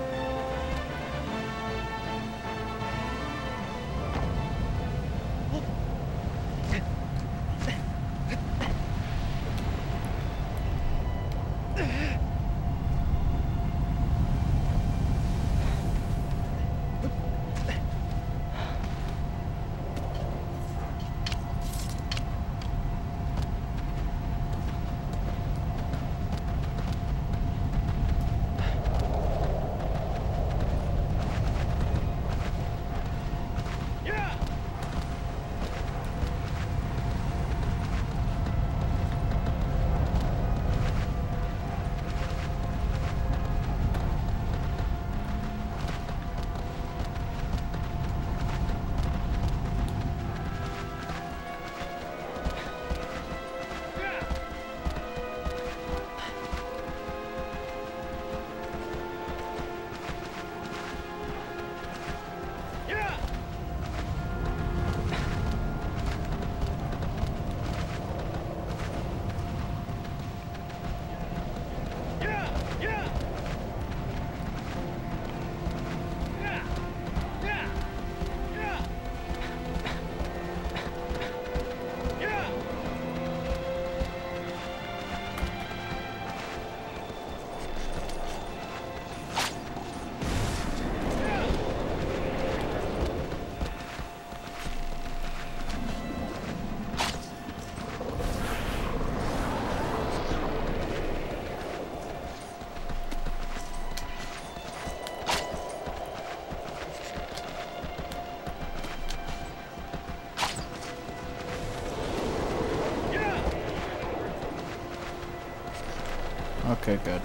Okay, good.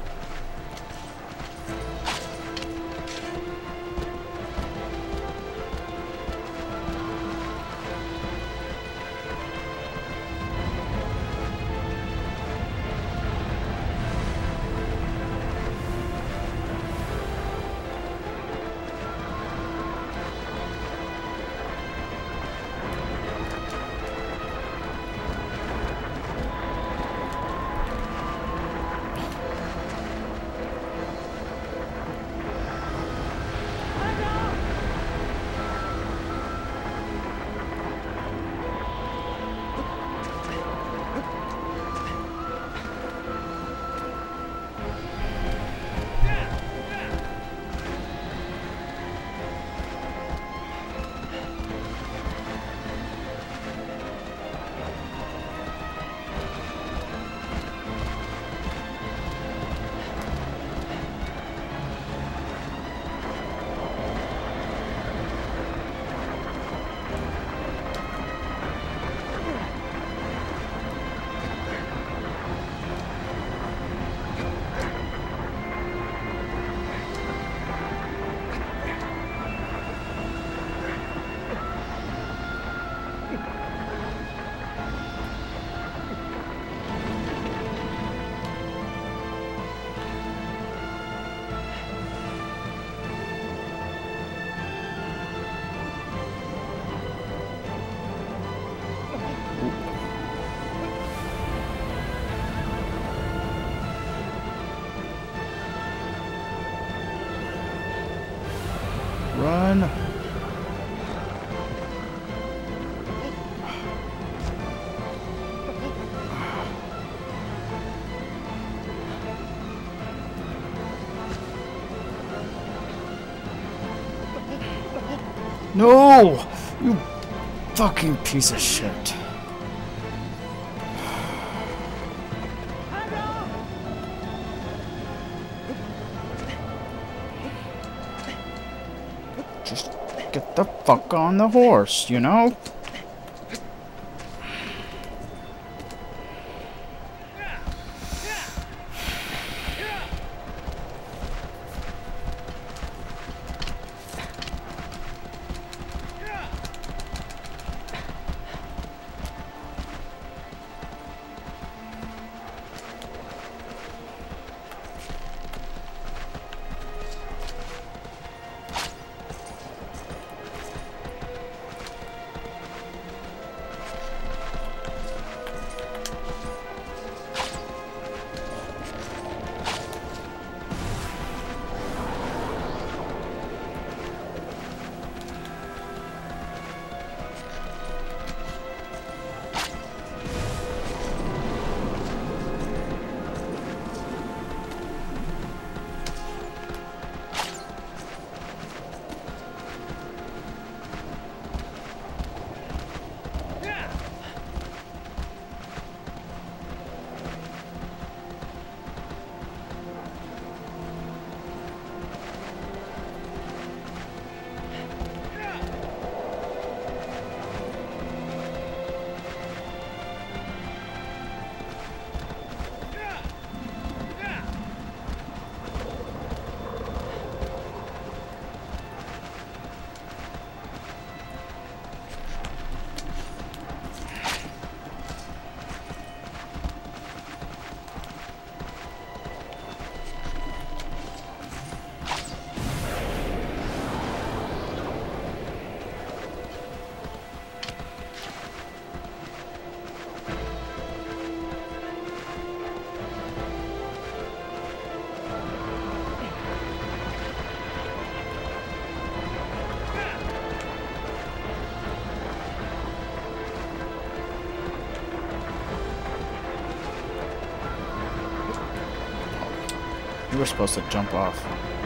Run! No! You fucking piece of shit. Just get the fuck on the horse, you know? You were supposed to jump off.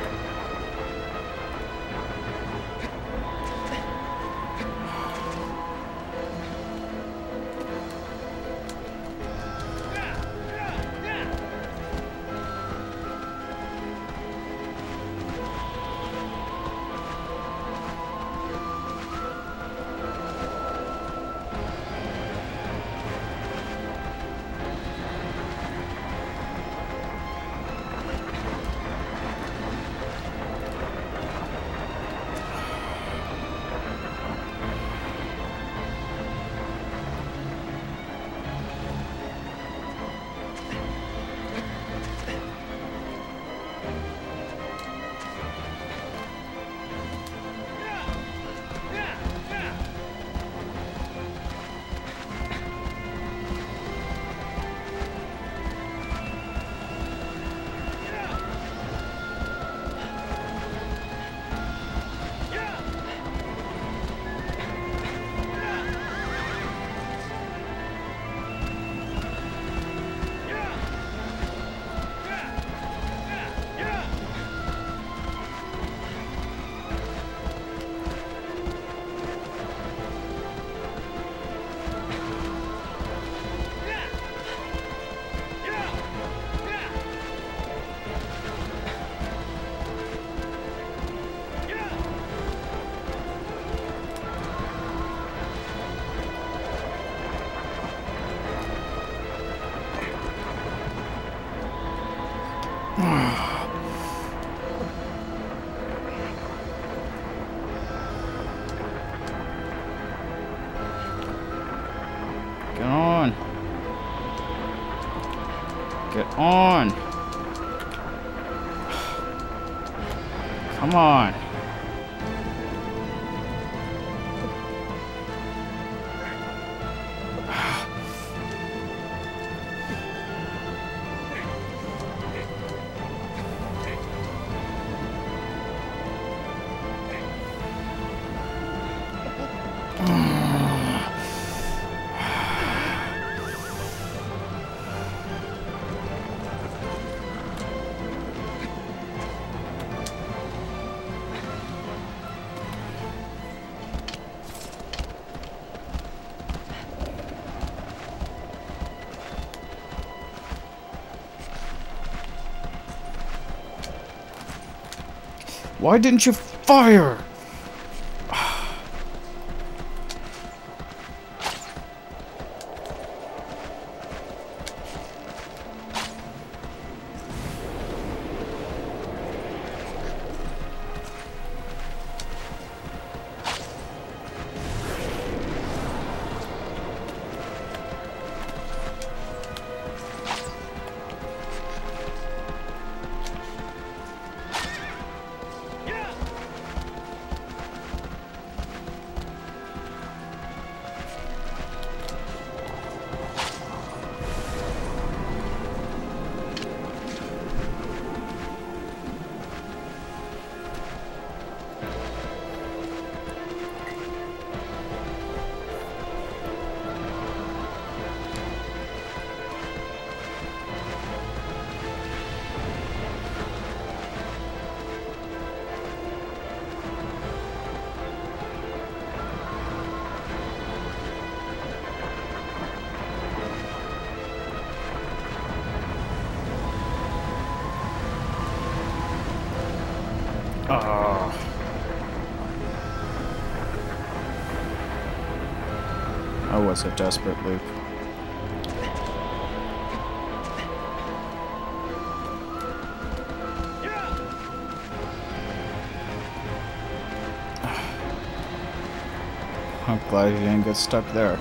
Get on. Get on. Come on. Why didn't you fire? That was a desperate loop. I'm glad you didn't get stuck there.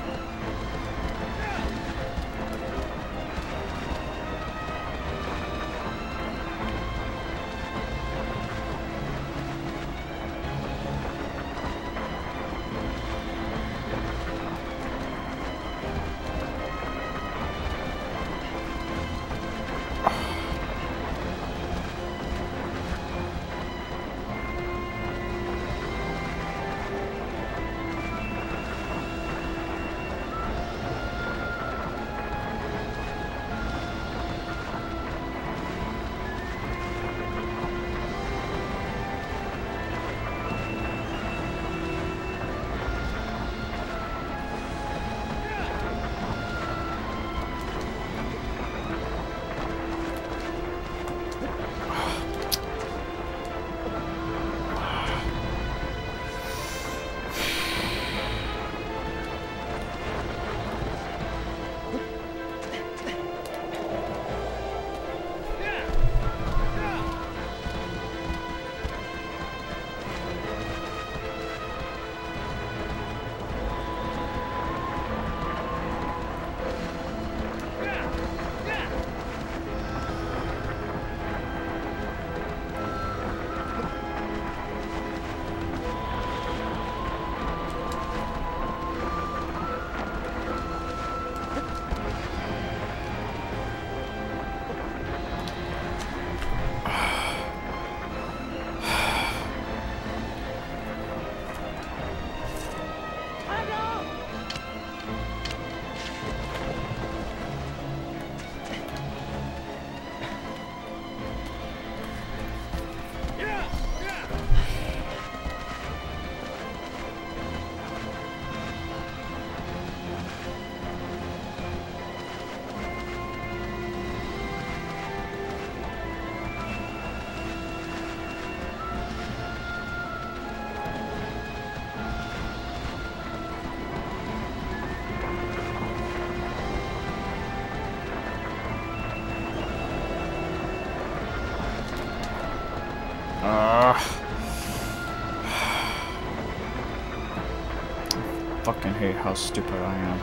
Fucking hate how stupid I am.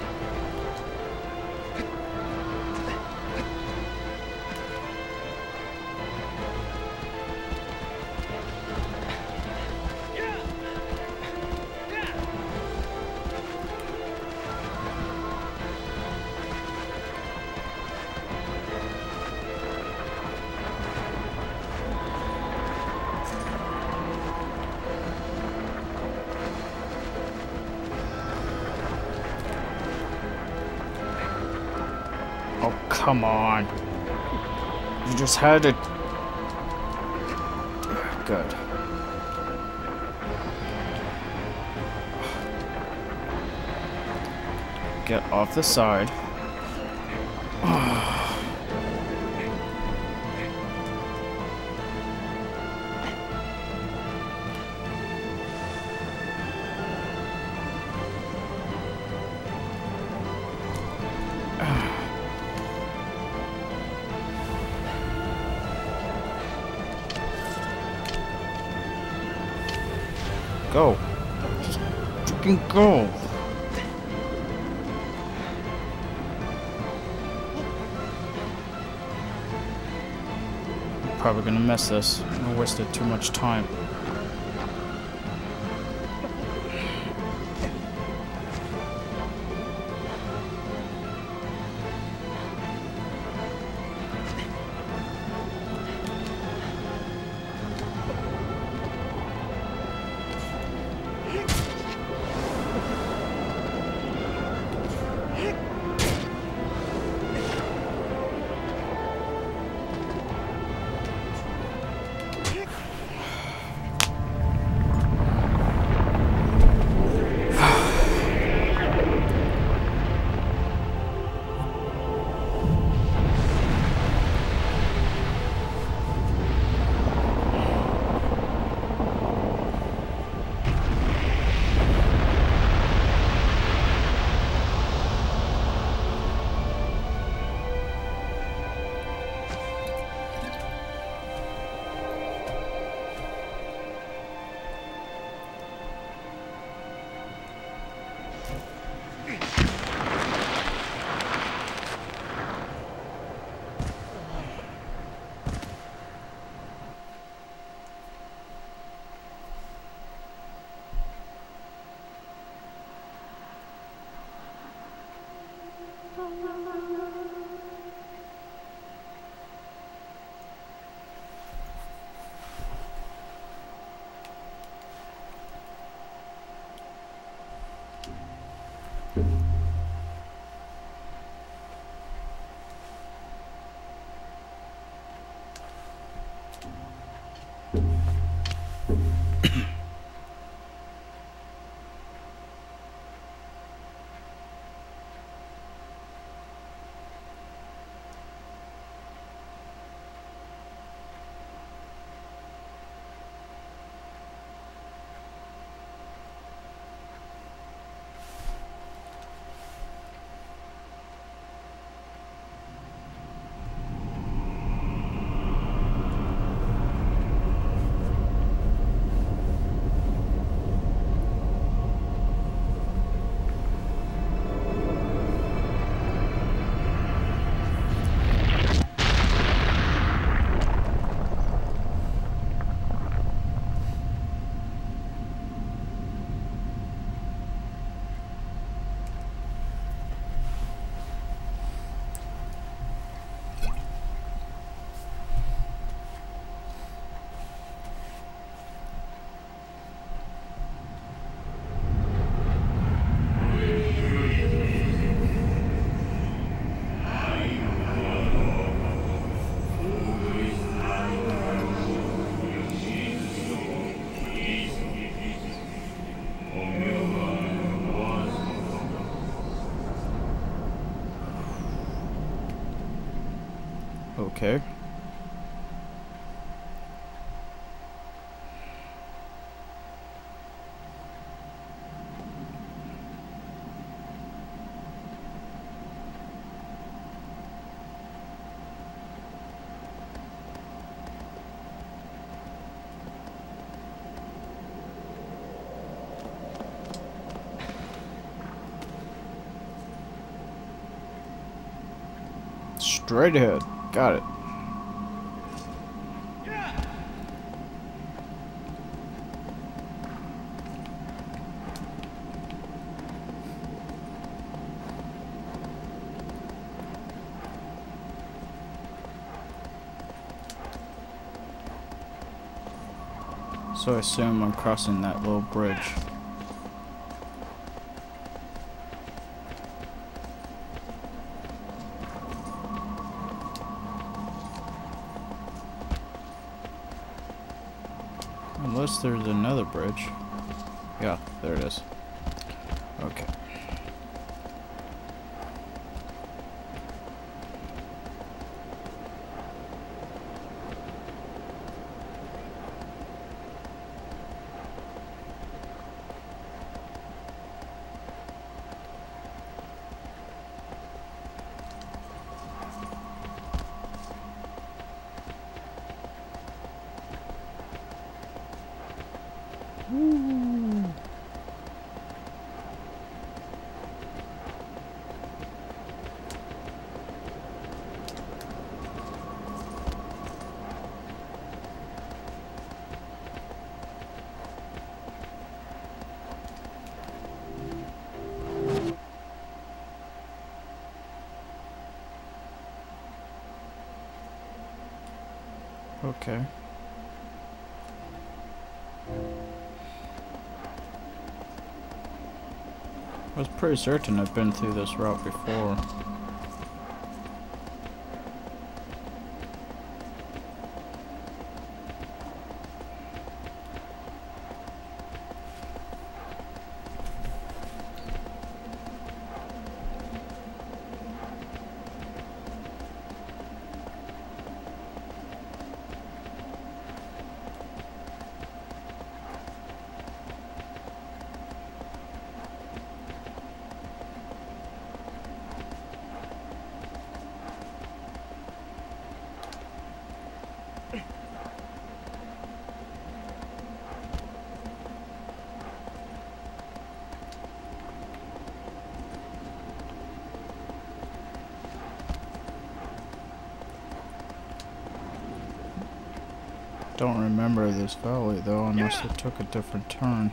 Oh, come on. You just had to... Good. Get off the side. Go. Just freaking go. Probably gonna miss this. I wasted too much time. Okay. Straight ahead. Got it. So I assume I'm crossing that little bridge. Unless there's another bridge. Yeah, there it is. Okay. Okay. I was pretty certain I've been through this route before. Don't remember this valley though, unless it took a different turn.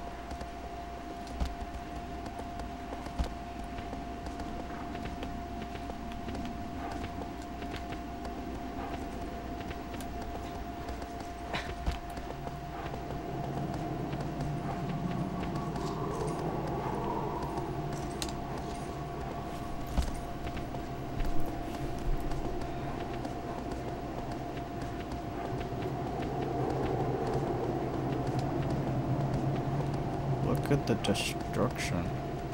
Look at the destruction.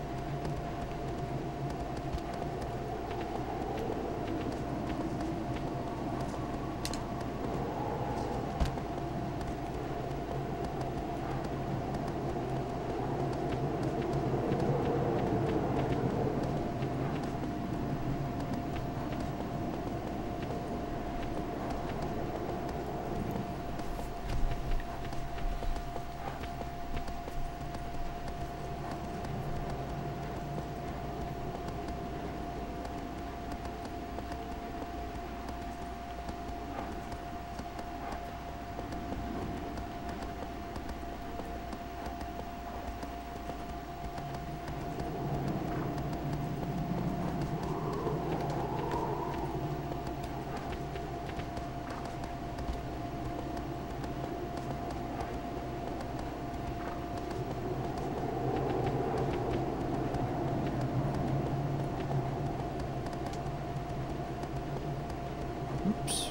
Oops.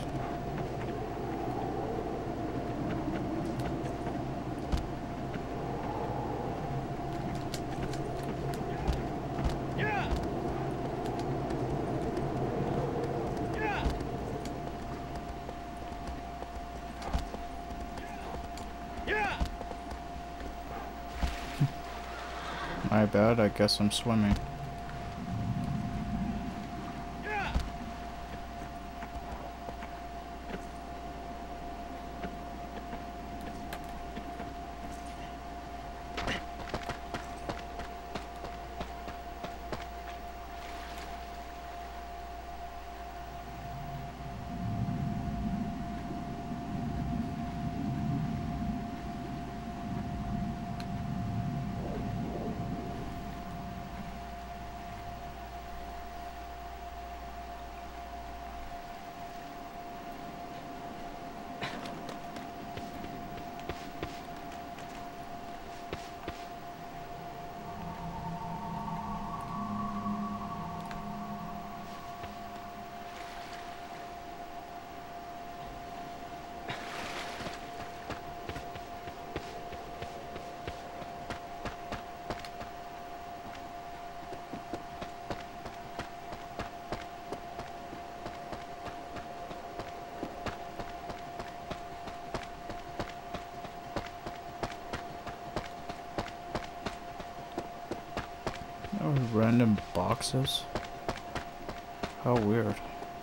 My bad, I guess I'm swimming. Oh, random boxes? How weird.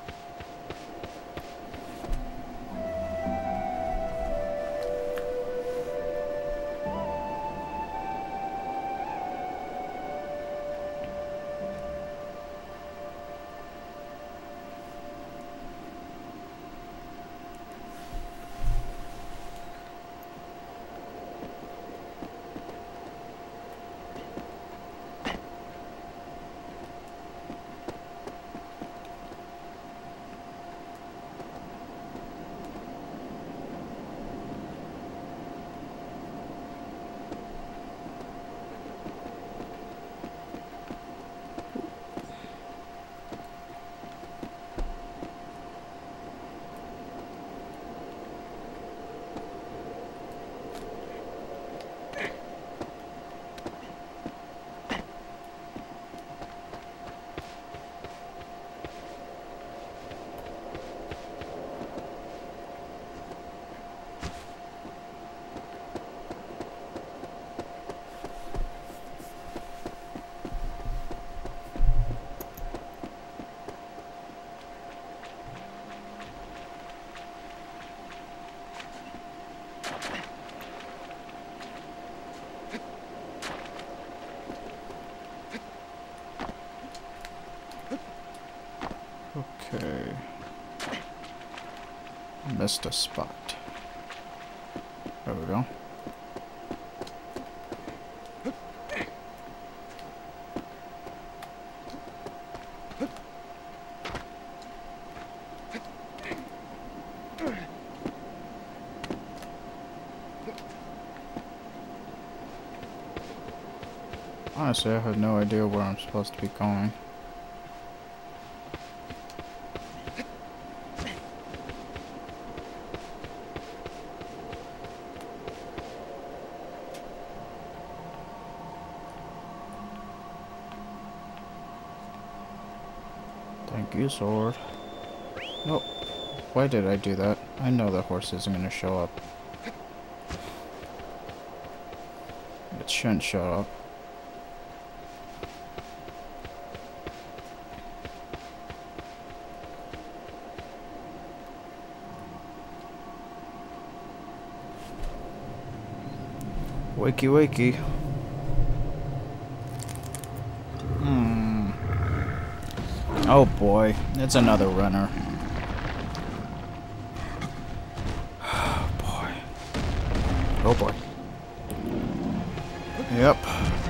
Okay. Missed a spot. There we go. Honestly, I have no idea where I'm supposed to be going. Thank you, sword. Nope. Why did I do that? I know the horse isn't going to show up. It shouldn't show up. Wakey wakey. Oh boy, it's another runner. Oh boy. Oh boy. Yep.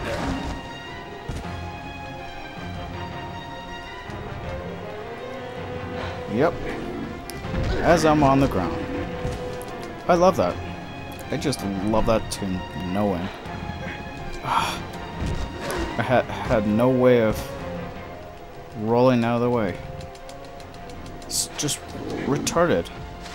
Yep. As I'm on the ground. I love that. I just love that to no end. I had no way of rolling out of the way. It's just retarded.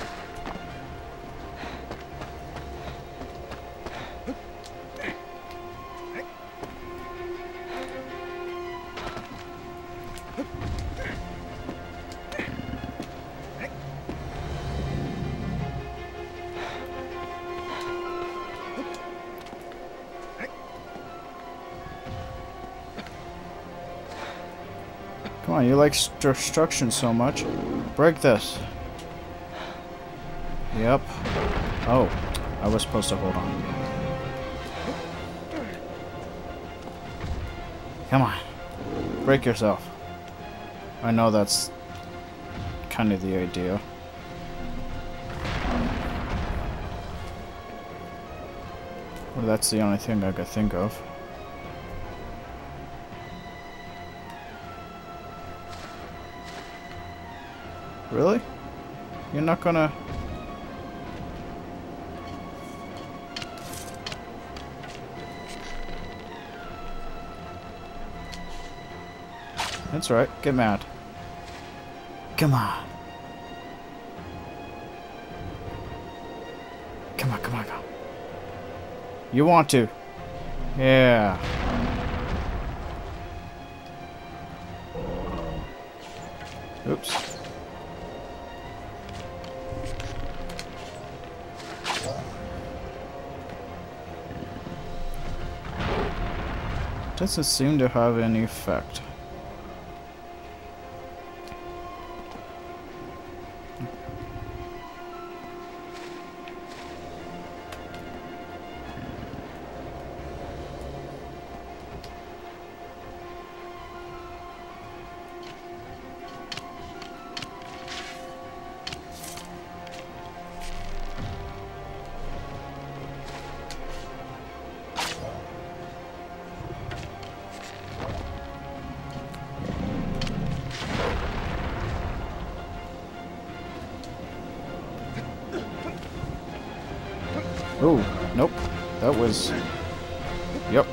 Come on, you like destruction so much. Break this. Yep. Oh, I was supposed to hold on. Come on. Break yourself. I know that's kind of the idea. Well, that's the only thing I could think of. Really? You're not gonna... That's right. Get mad. Come on. Come on, come on, come on. You want to. Yeah. Oops. Doesn't seem to have any effect. Oh, nope. That was... Yep.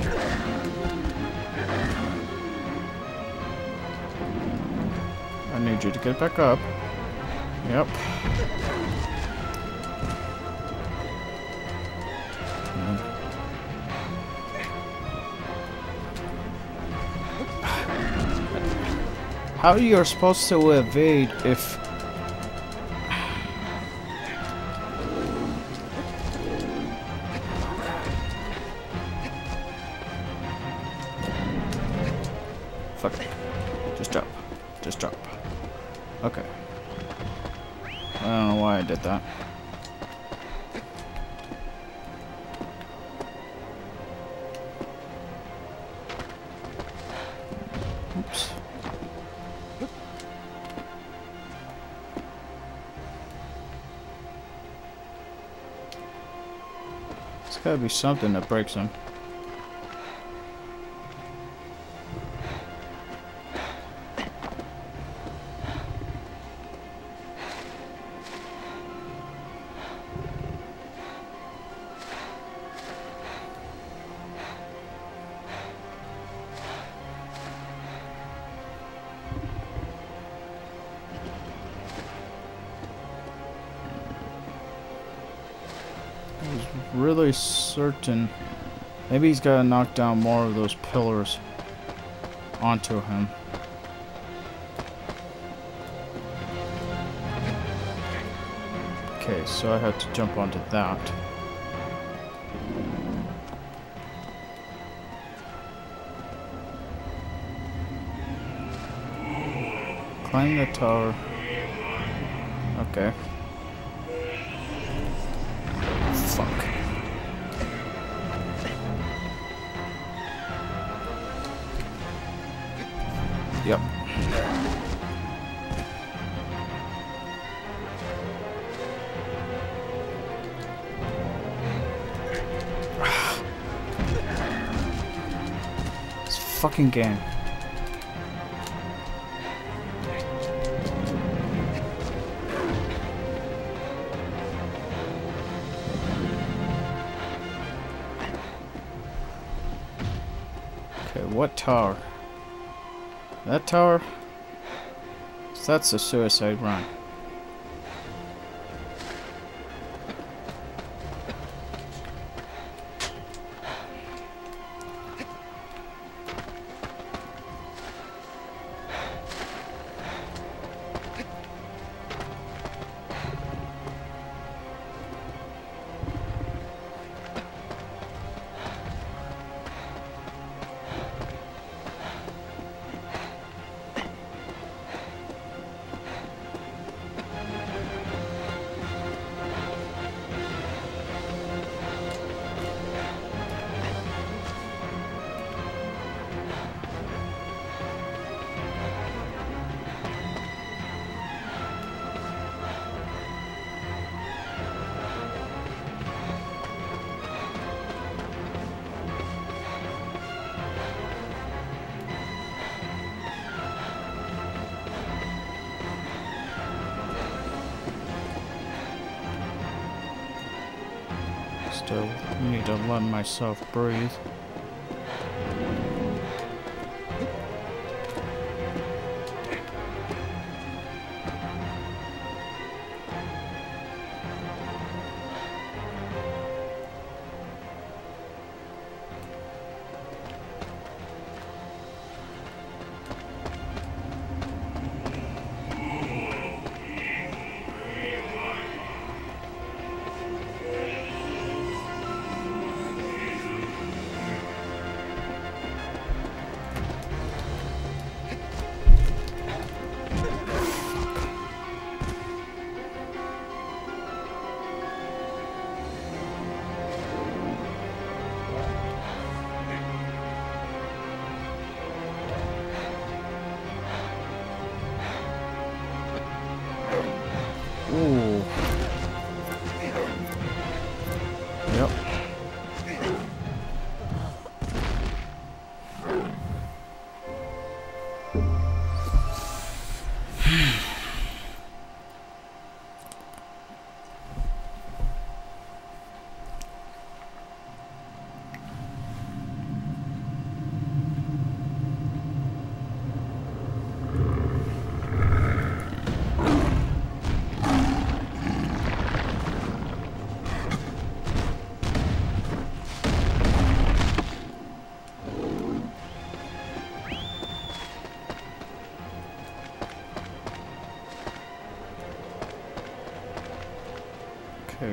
I need you to get back up. Yep. How you're supposed to evade if... Fuck it. Just drop. Just drop. Okay. I don't know why I did that. Oops. There's gotta be something that breaks him. Really certain. Maybe he's got to knock down more of those pillars onto him. Okay, so I had to jump onto that. Climb the tower. Okay. Fuck. Yep. This fucking game. Okay, what tower? That tower? So that's a suicide run. Still need to let myself breathe. Okay.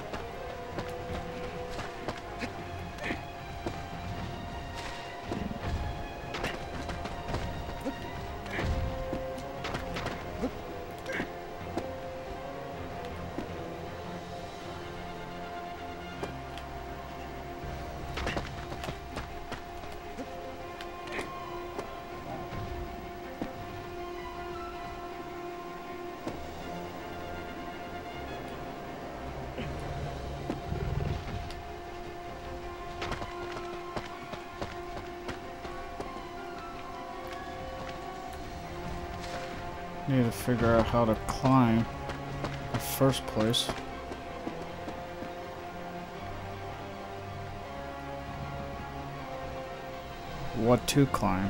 Need to figure out how to climb in the first place. What to climb.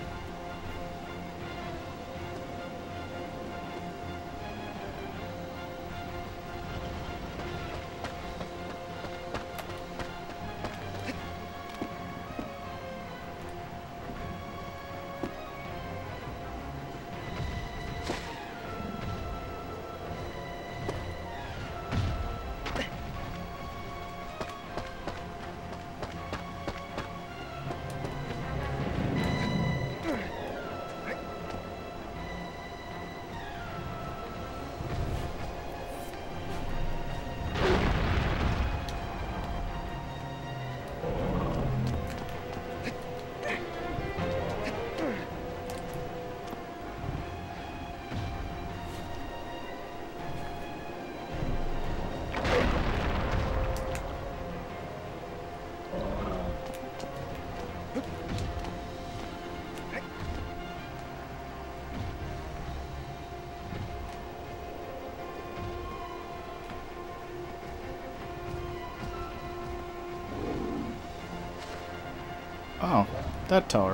Oh, that tower.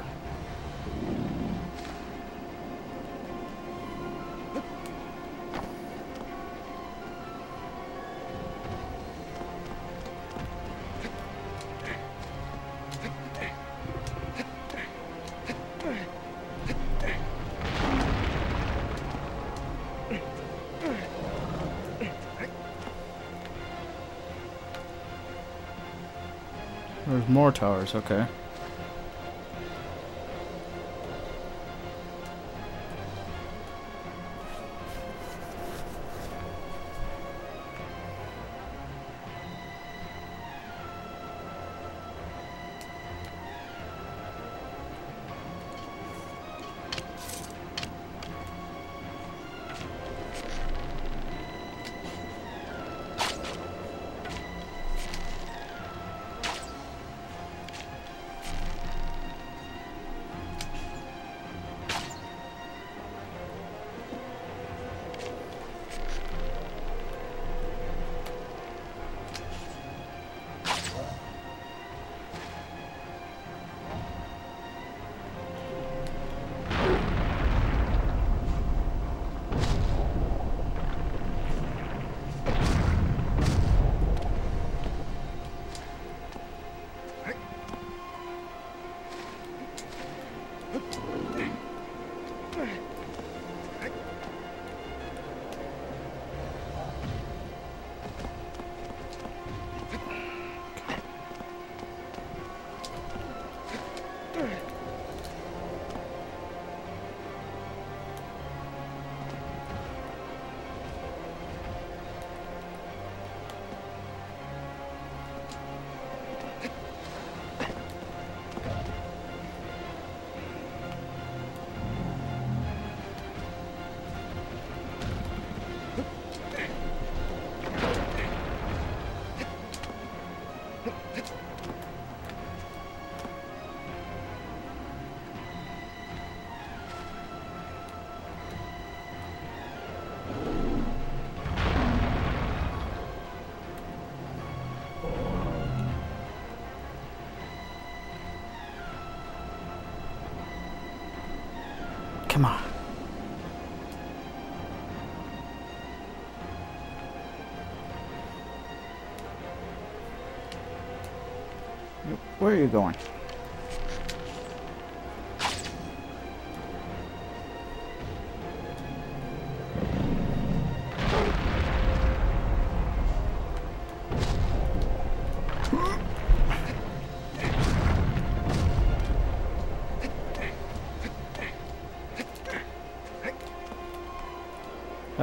There's more towers, okay. Come on. Where are you going?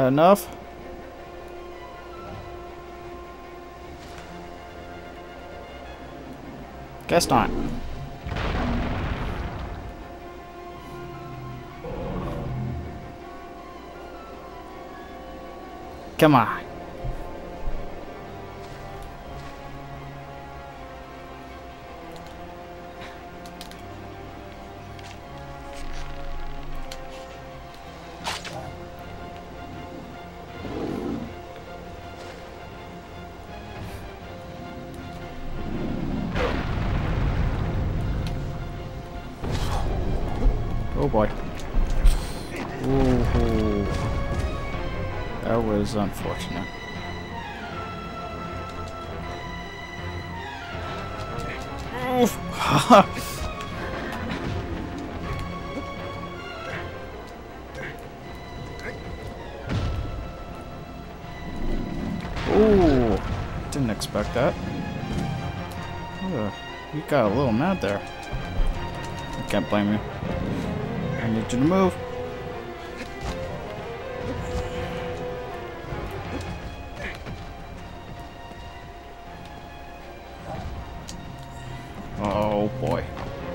That enough? Guess not. Come on. Oh boy. Ooh. That was unfortunate. Ooh. Didn't expect that. Ugh, you got a little mad there. I can't blame you. I need you to move. Oh boy.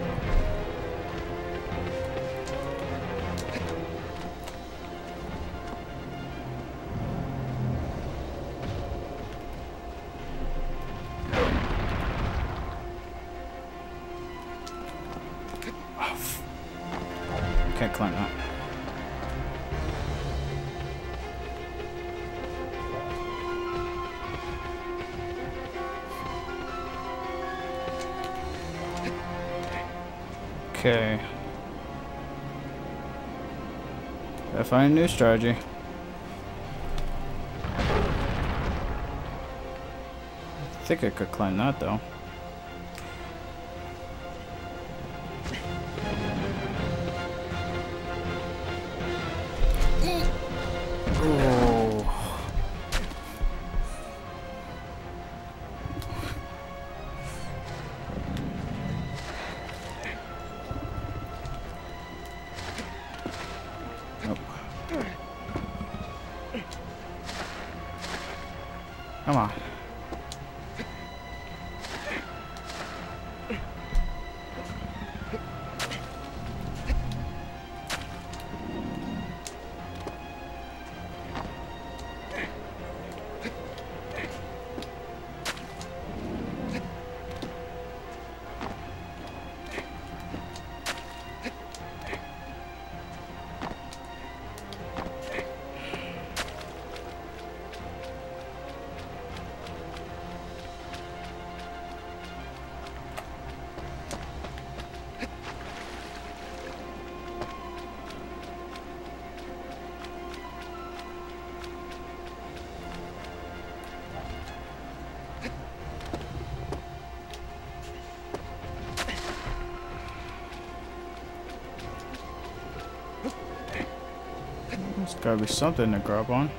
Can't climb that. Okay. Gotta find a new strategy. I think I could climb that though. Come on. There's gotta be something to grab on.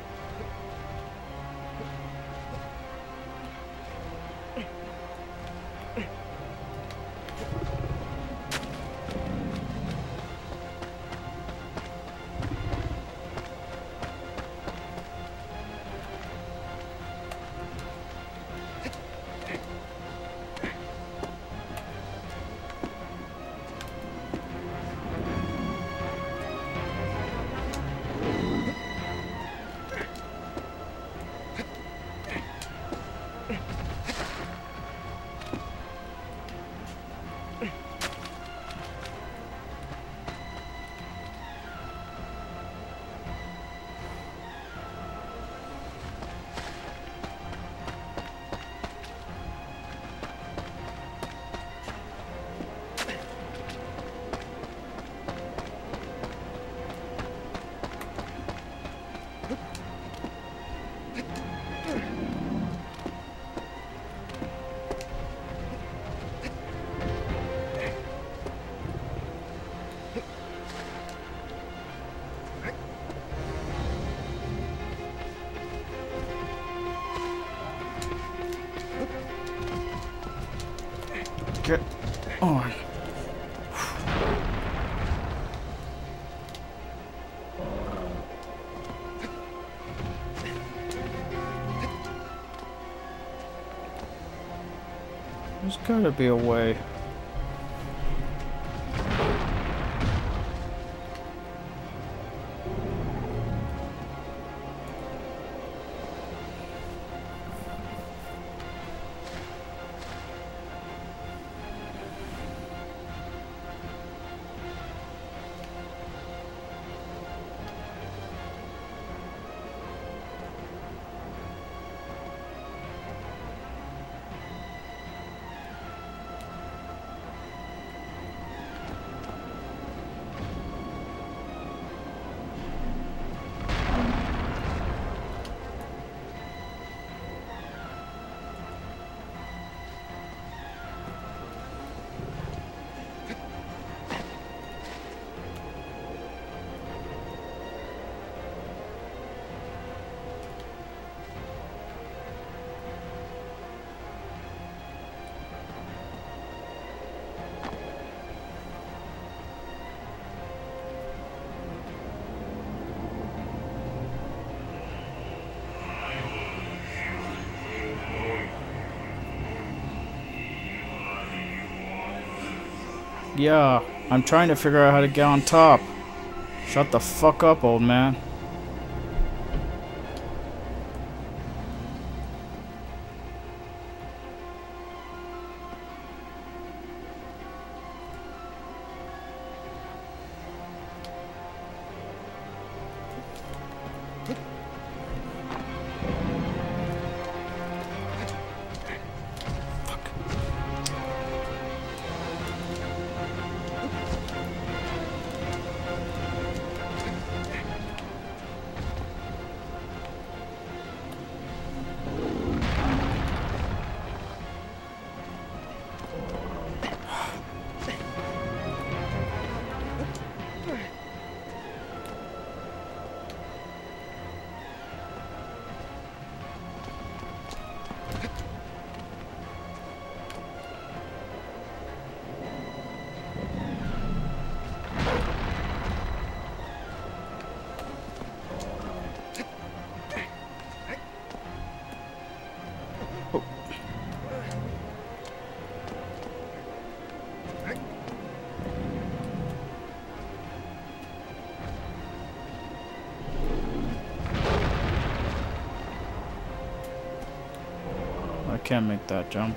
Get on. There's gotta be a way. Yeah, I'm trying to figure out how to get on top. Shut the fuck up, old man. I can't make that jump.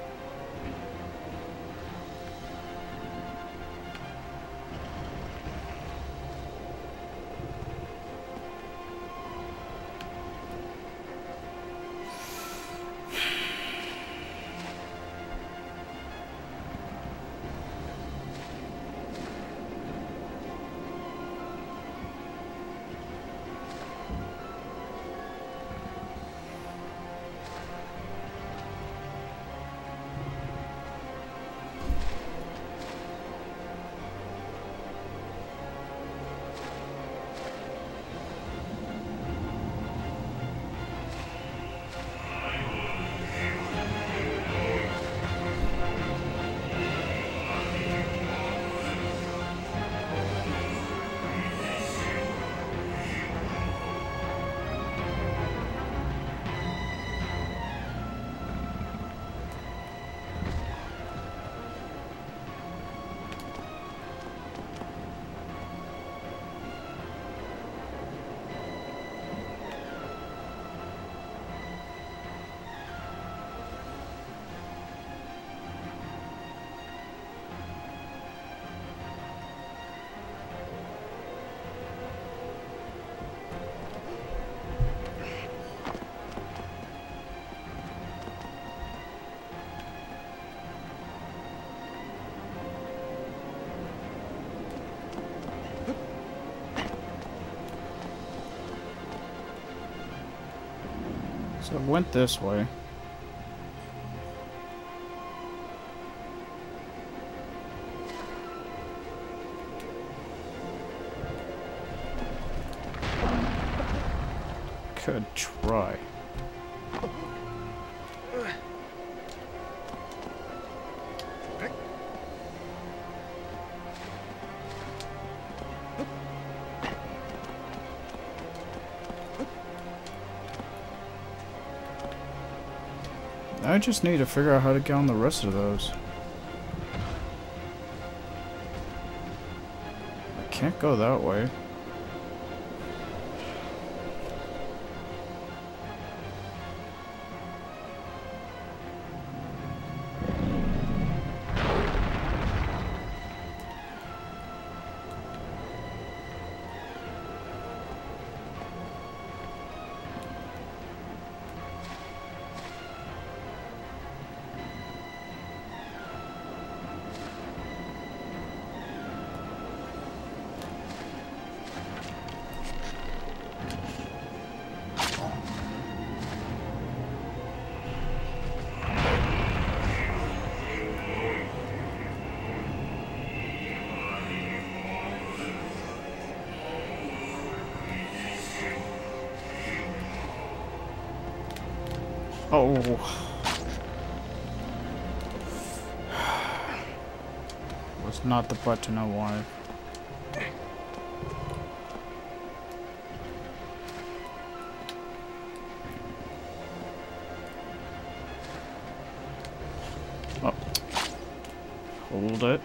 So it went this way. Could try. I just need to figure out how to get on the rest of those. I can't go that way. Oh. Was not the button I wanted. Oh. Hold it.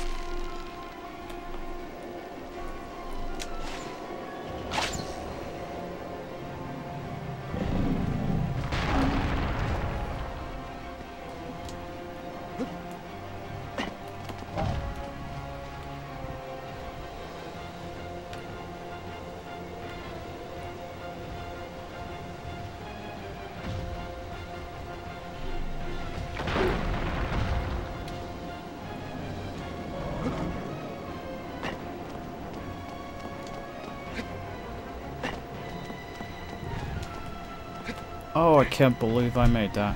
Oh, I can't believe I made that.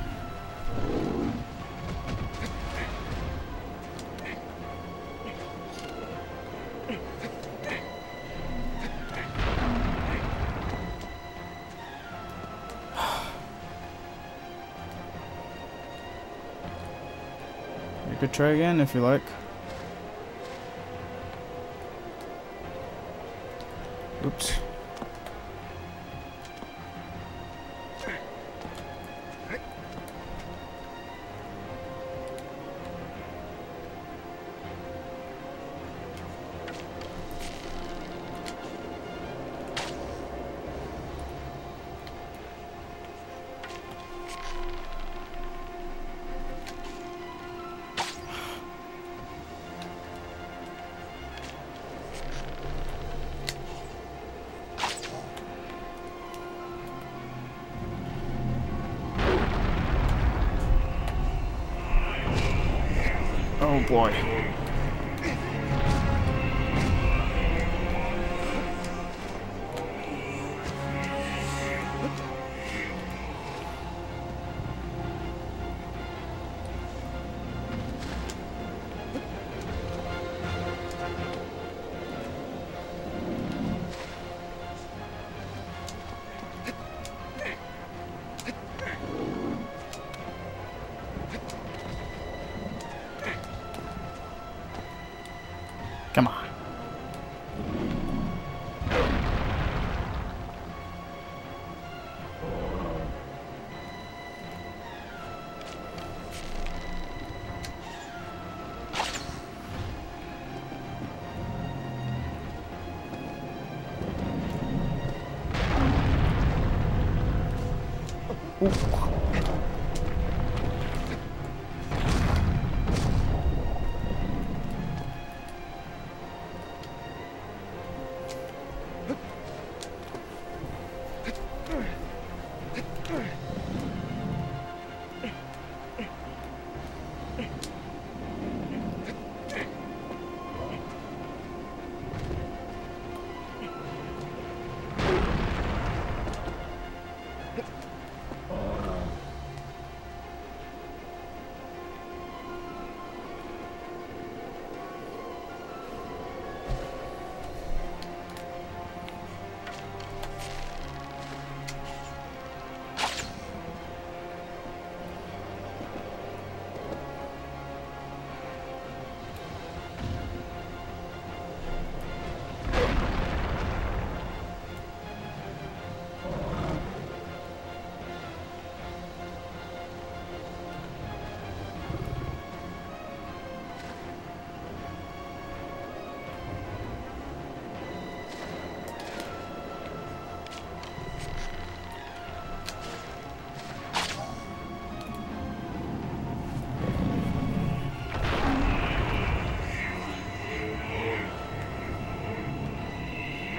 You could try again if you like. Oops. Oh boy. Come on. Ooh.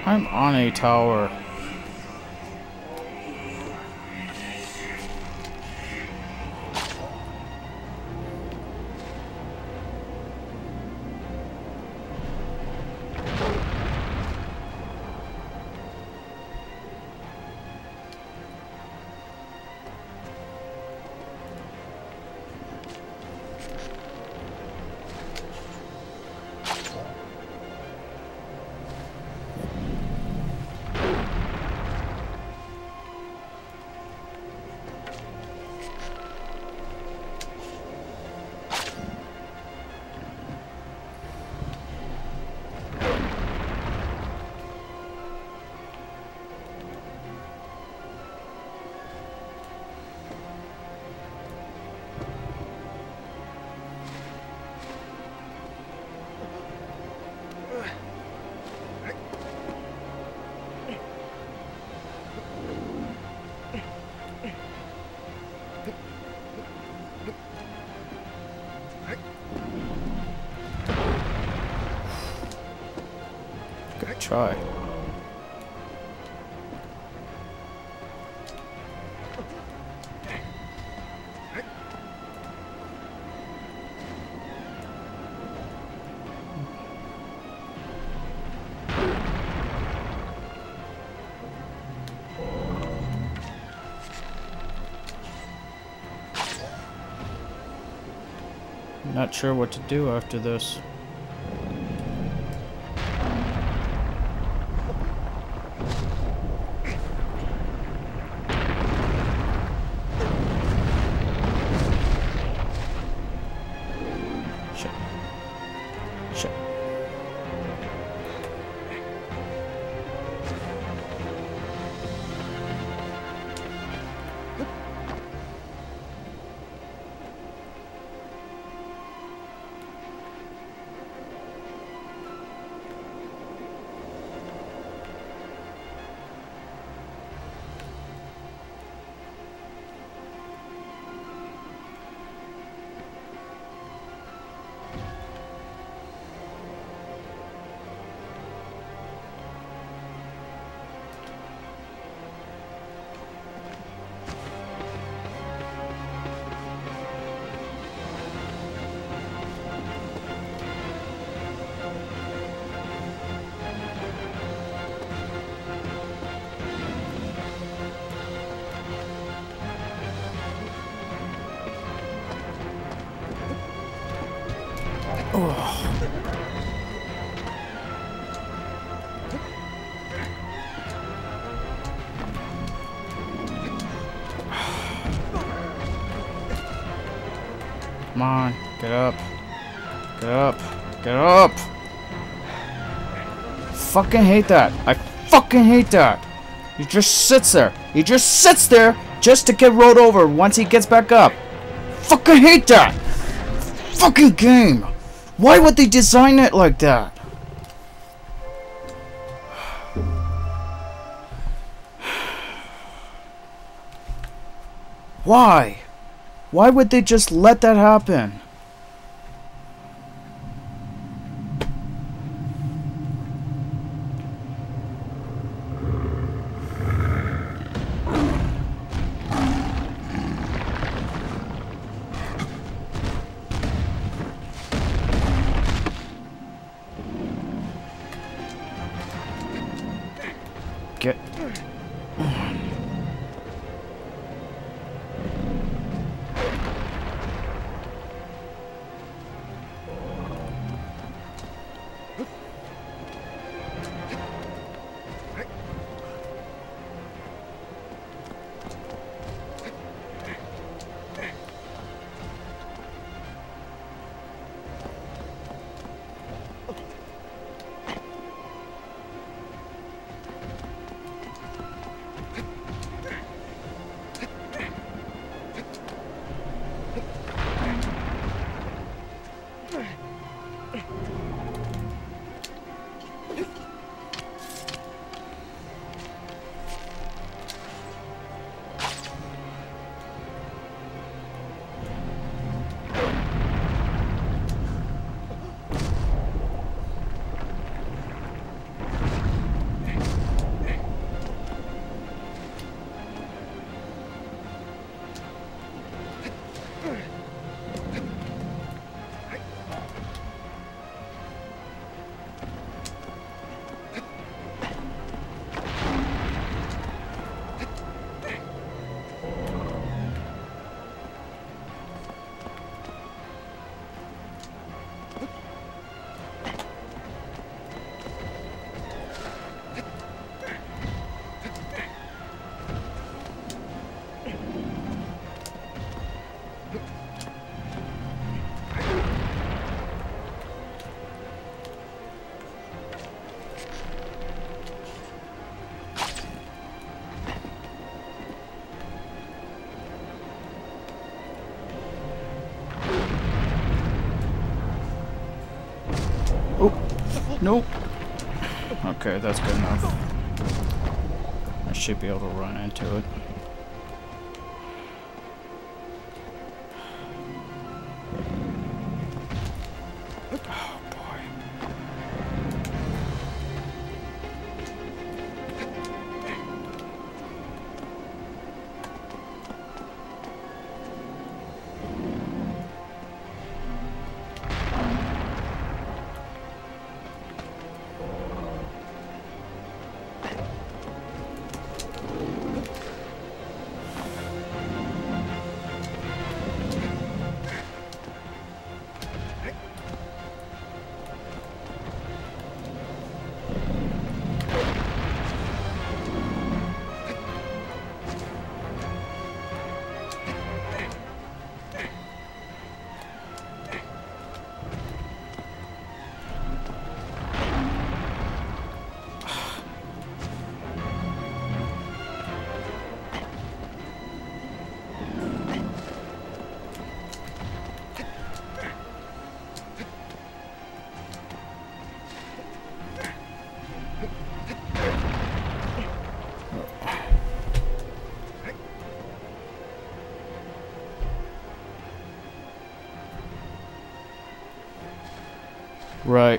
I'm on a tower. Good try. Not sure what to do after this. Shit. Shit. Come on, get up. Get up. Get up! Fucking hate that. I fucking hate that. He just sits there. He just sits there just to get rolled over once he gets back up. Fucking hate that. Fucking game. Why would they design it like that? Why? Why would they just let that happen? Get... Nope. Okay, that's good enough. I should be able to run into it. Oh boy. Right.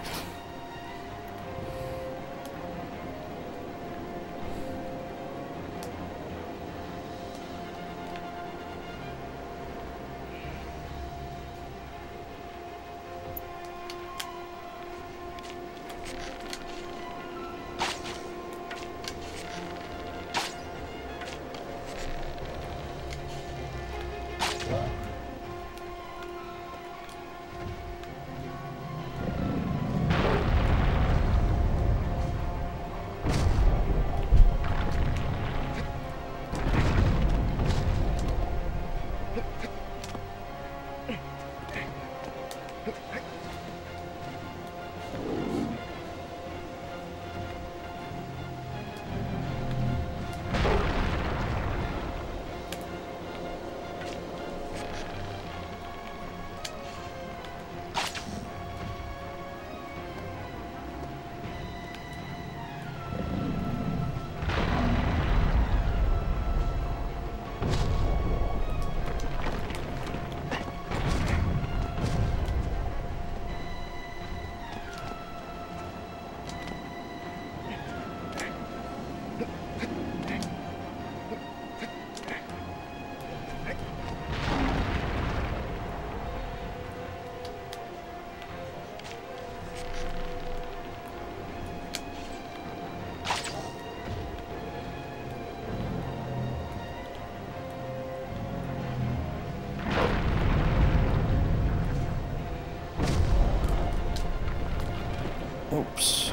Oops.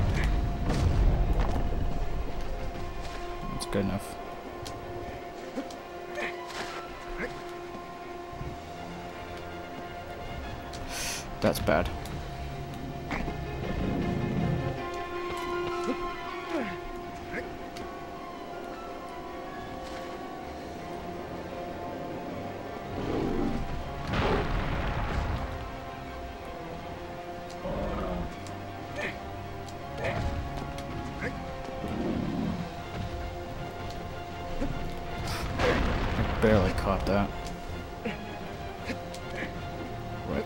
That's good enough. That's bad. Barely caught that. Right.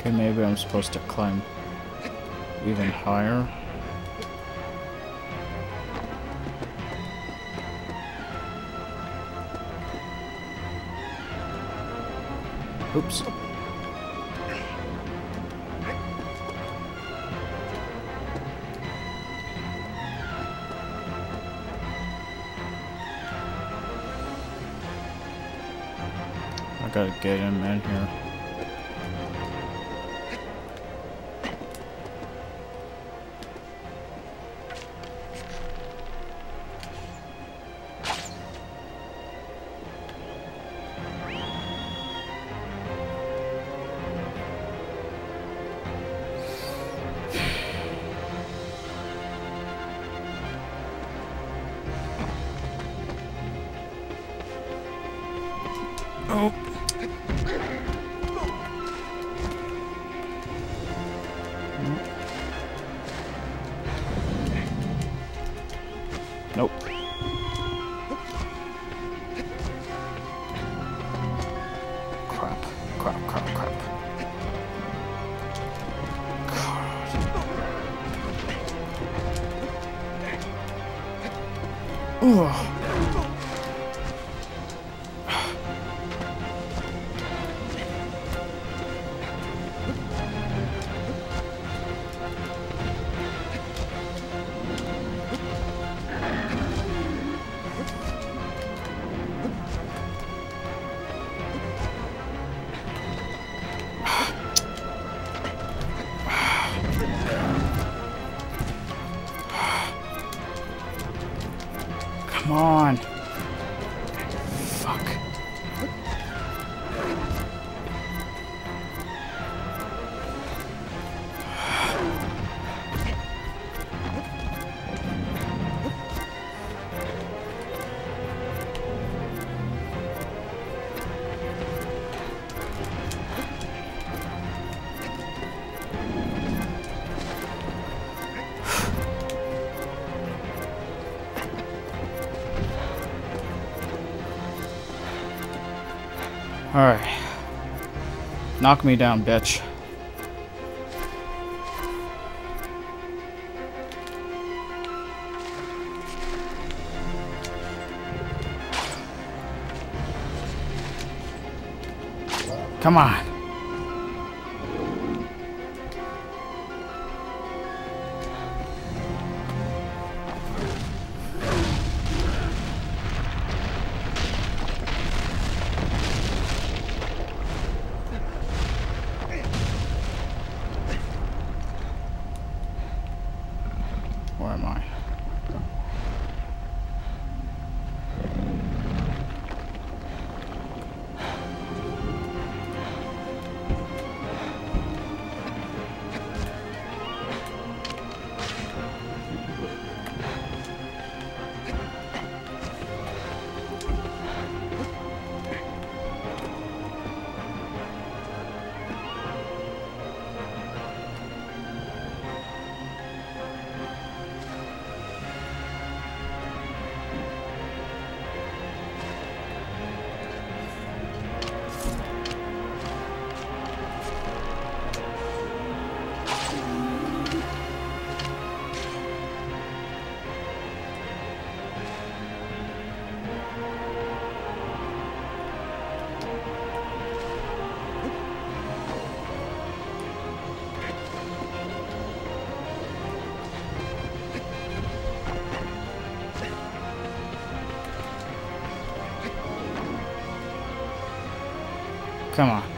Okay, maybe I'm supposed to climb even higher. Oops. I gotta get him in here. Oh. Nope. Crap, crap, crap, crap. God. Ugh. Come on. Fuck. Alright. Knock me down, bitch. Come on. Where am I? Come on.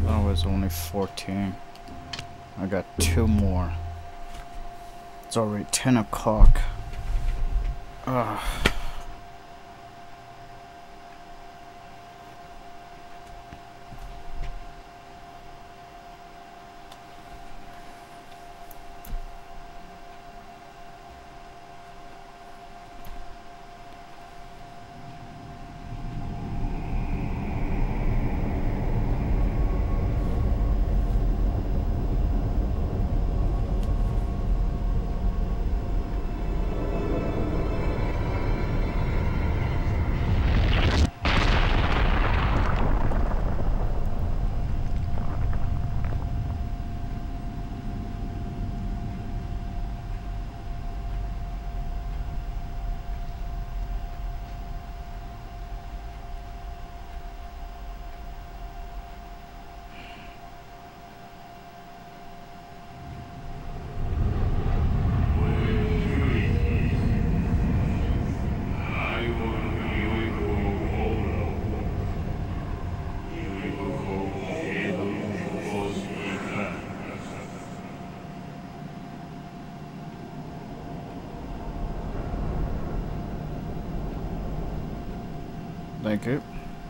That was only 14. I got 2 more. It's already 10 o'clock. Ugh. Thank you.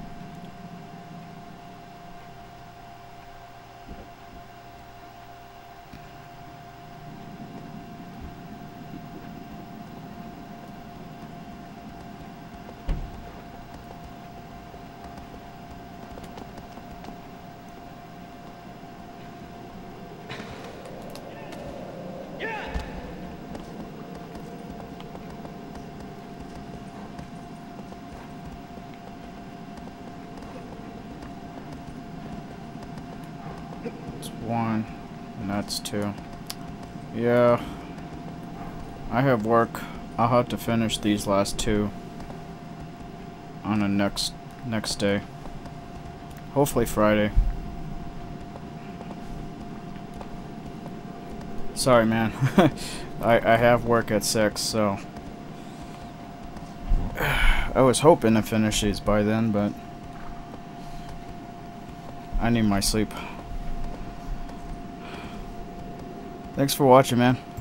That's 1, and that's 2. Yeah, I have work. I'll have to finish these last 2 on the next day. Hopefully Friday. Sorry, man. I have work at 6, so I was hoping to finish these by then, but I need my sleep. Thanks for watching, man.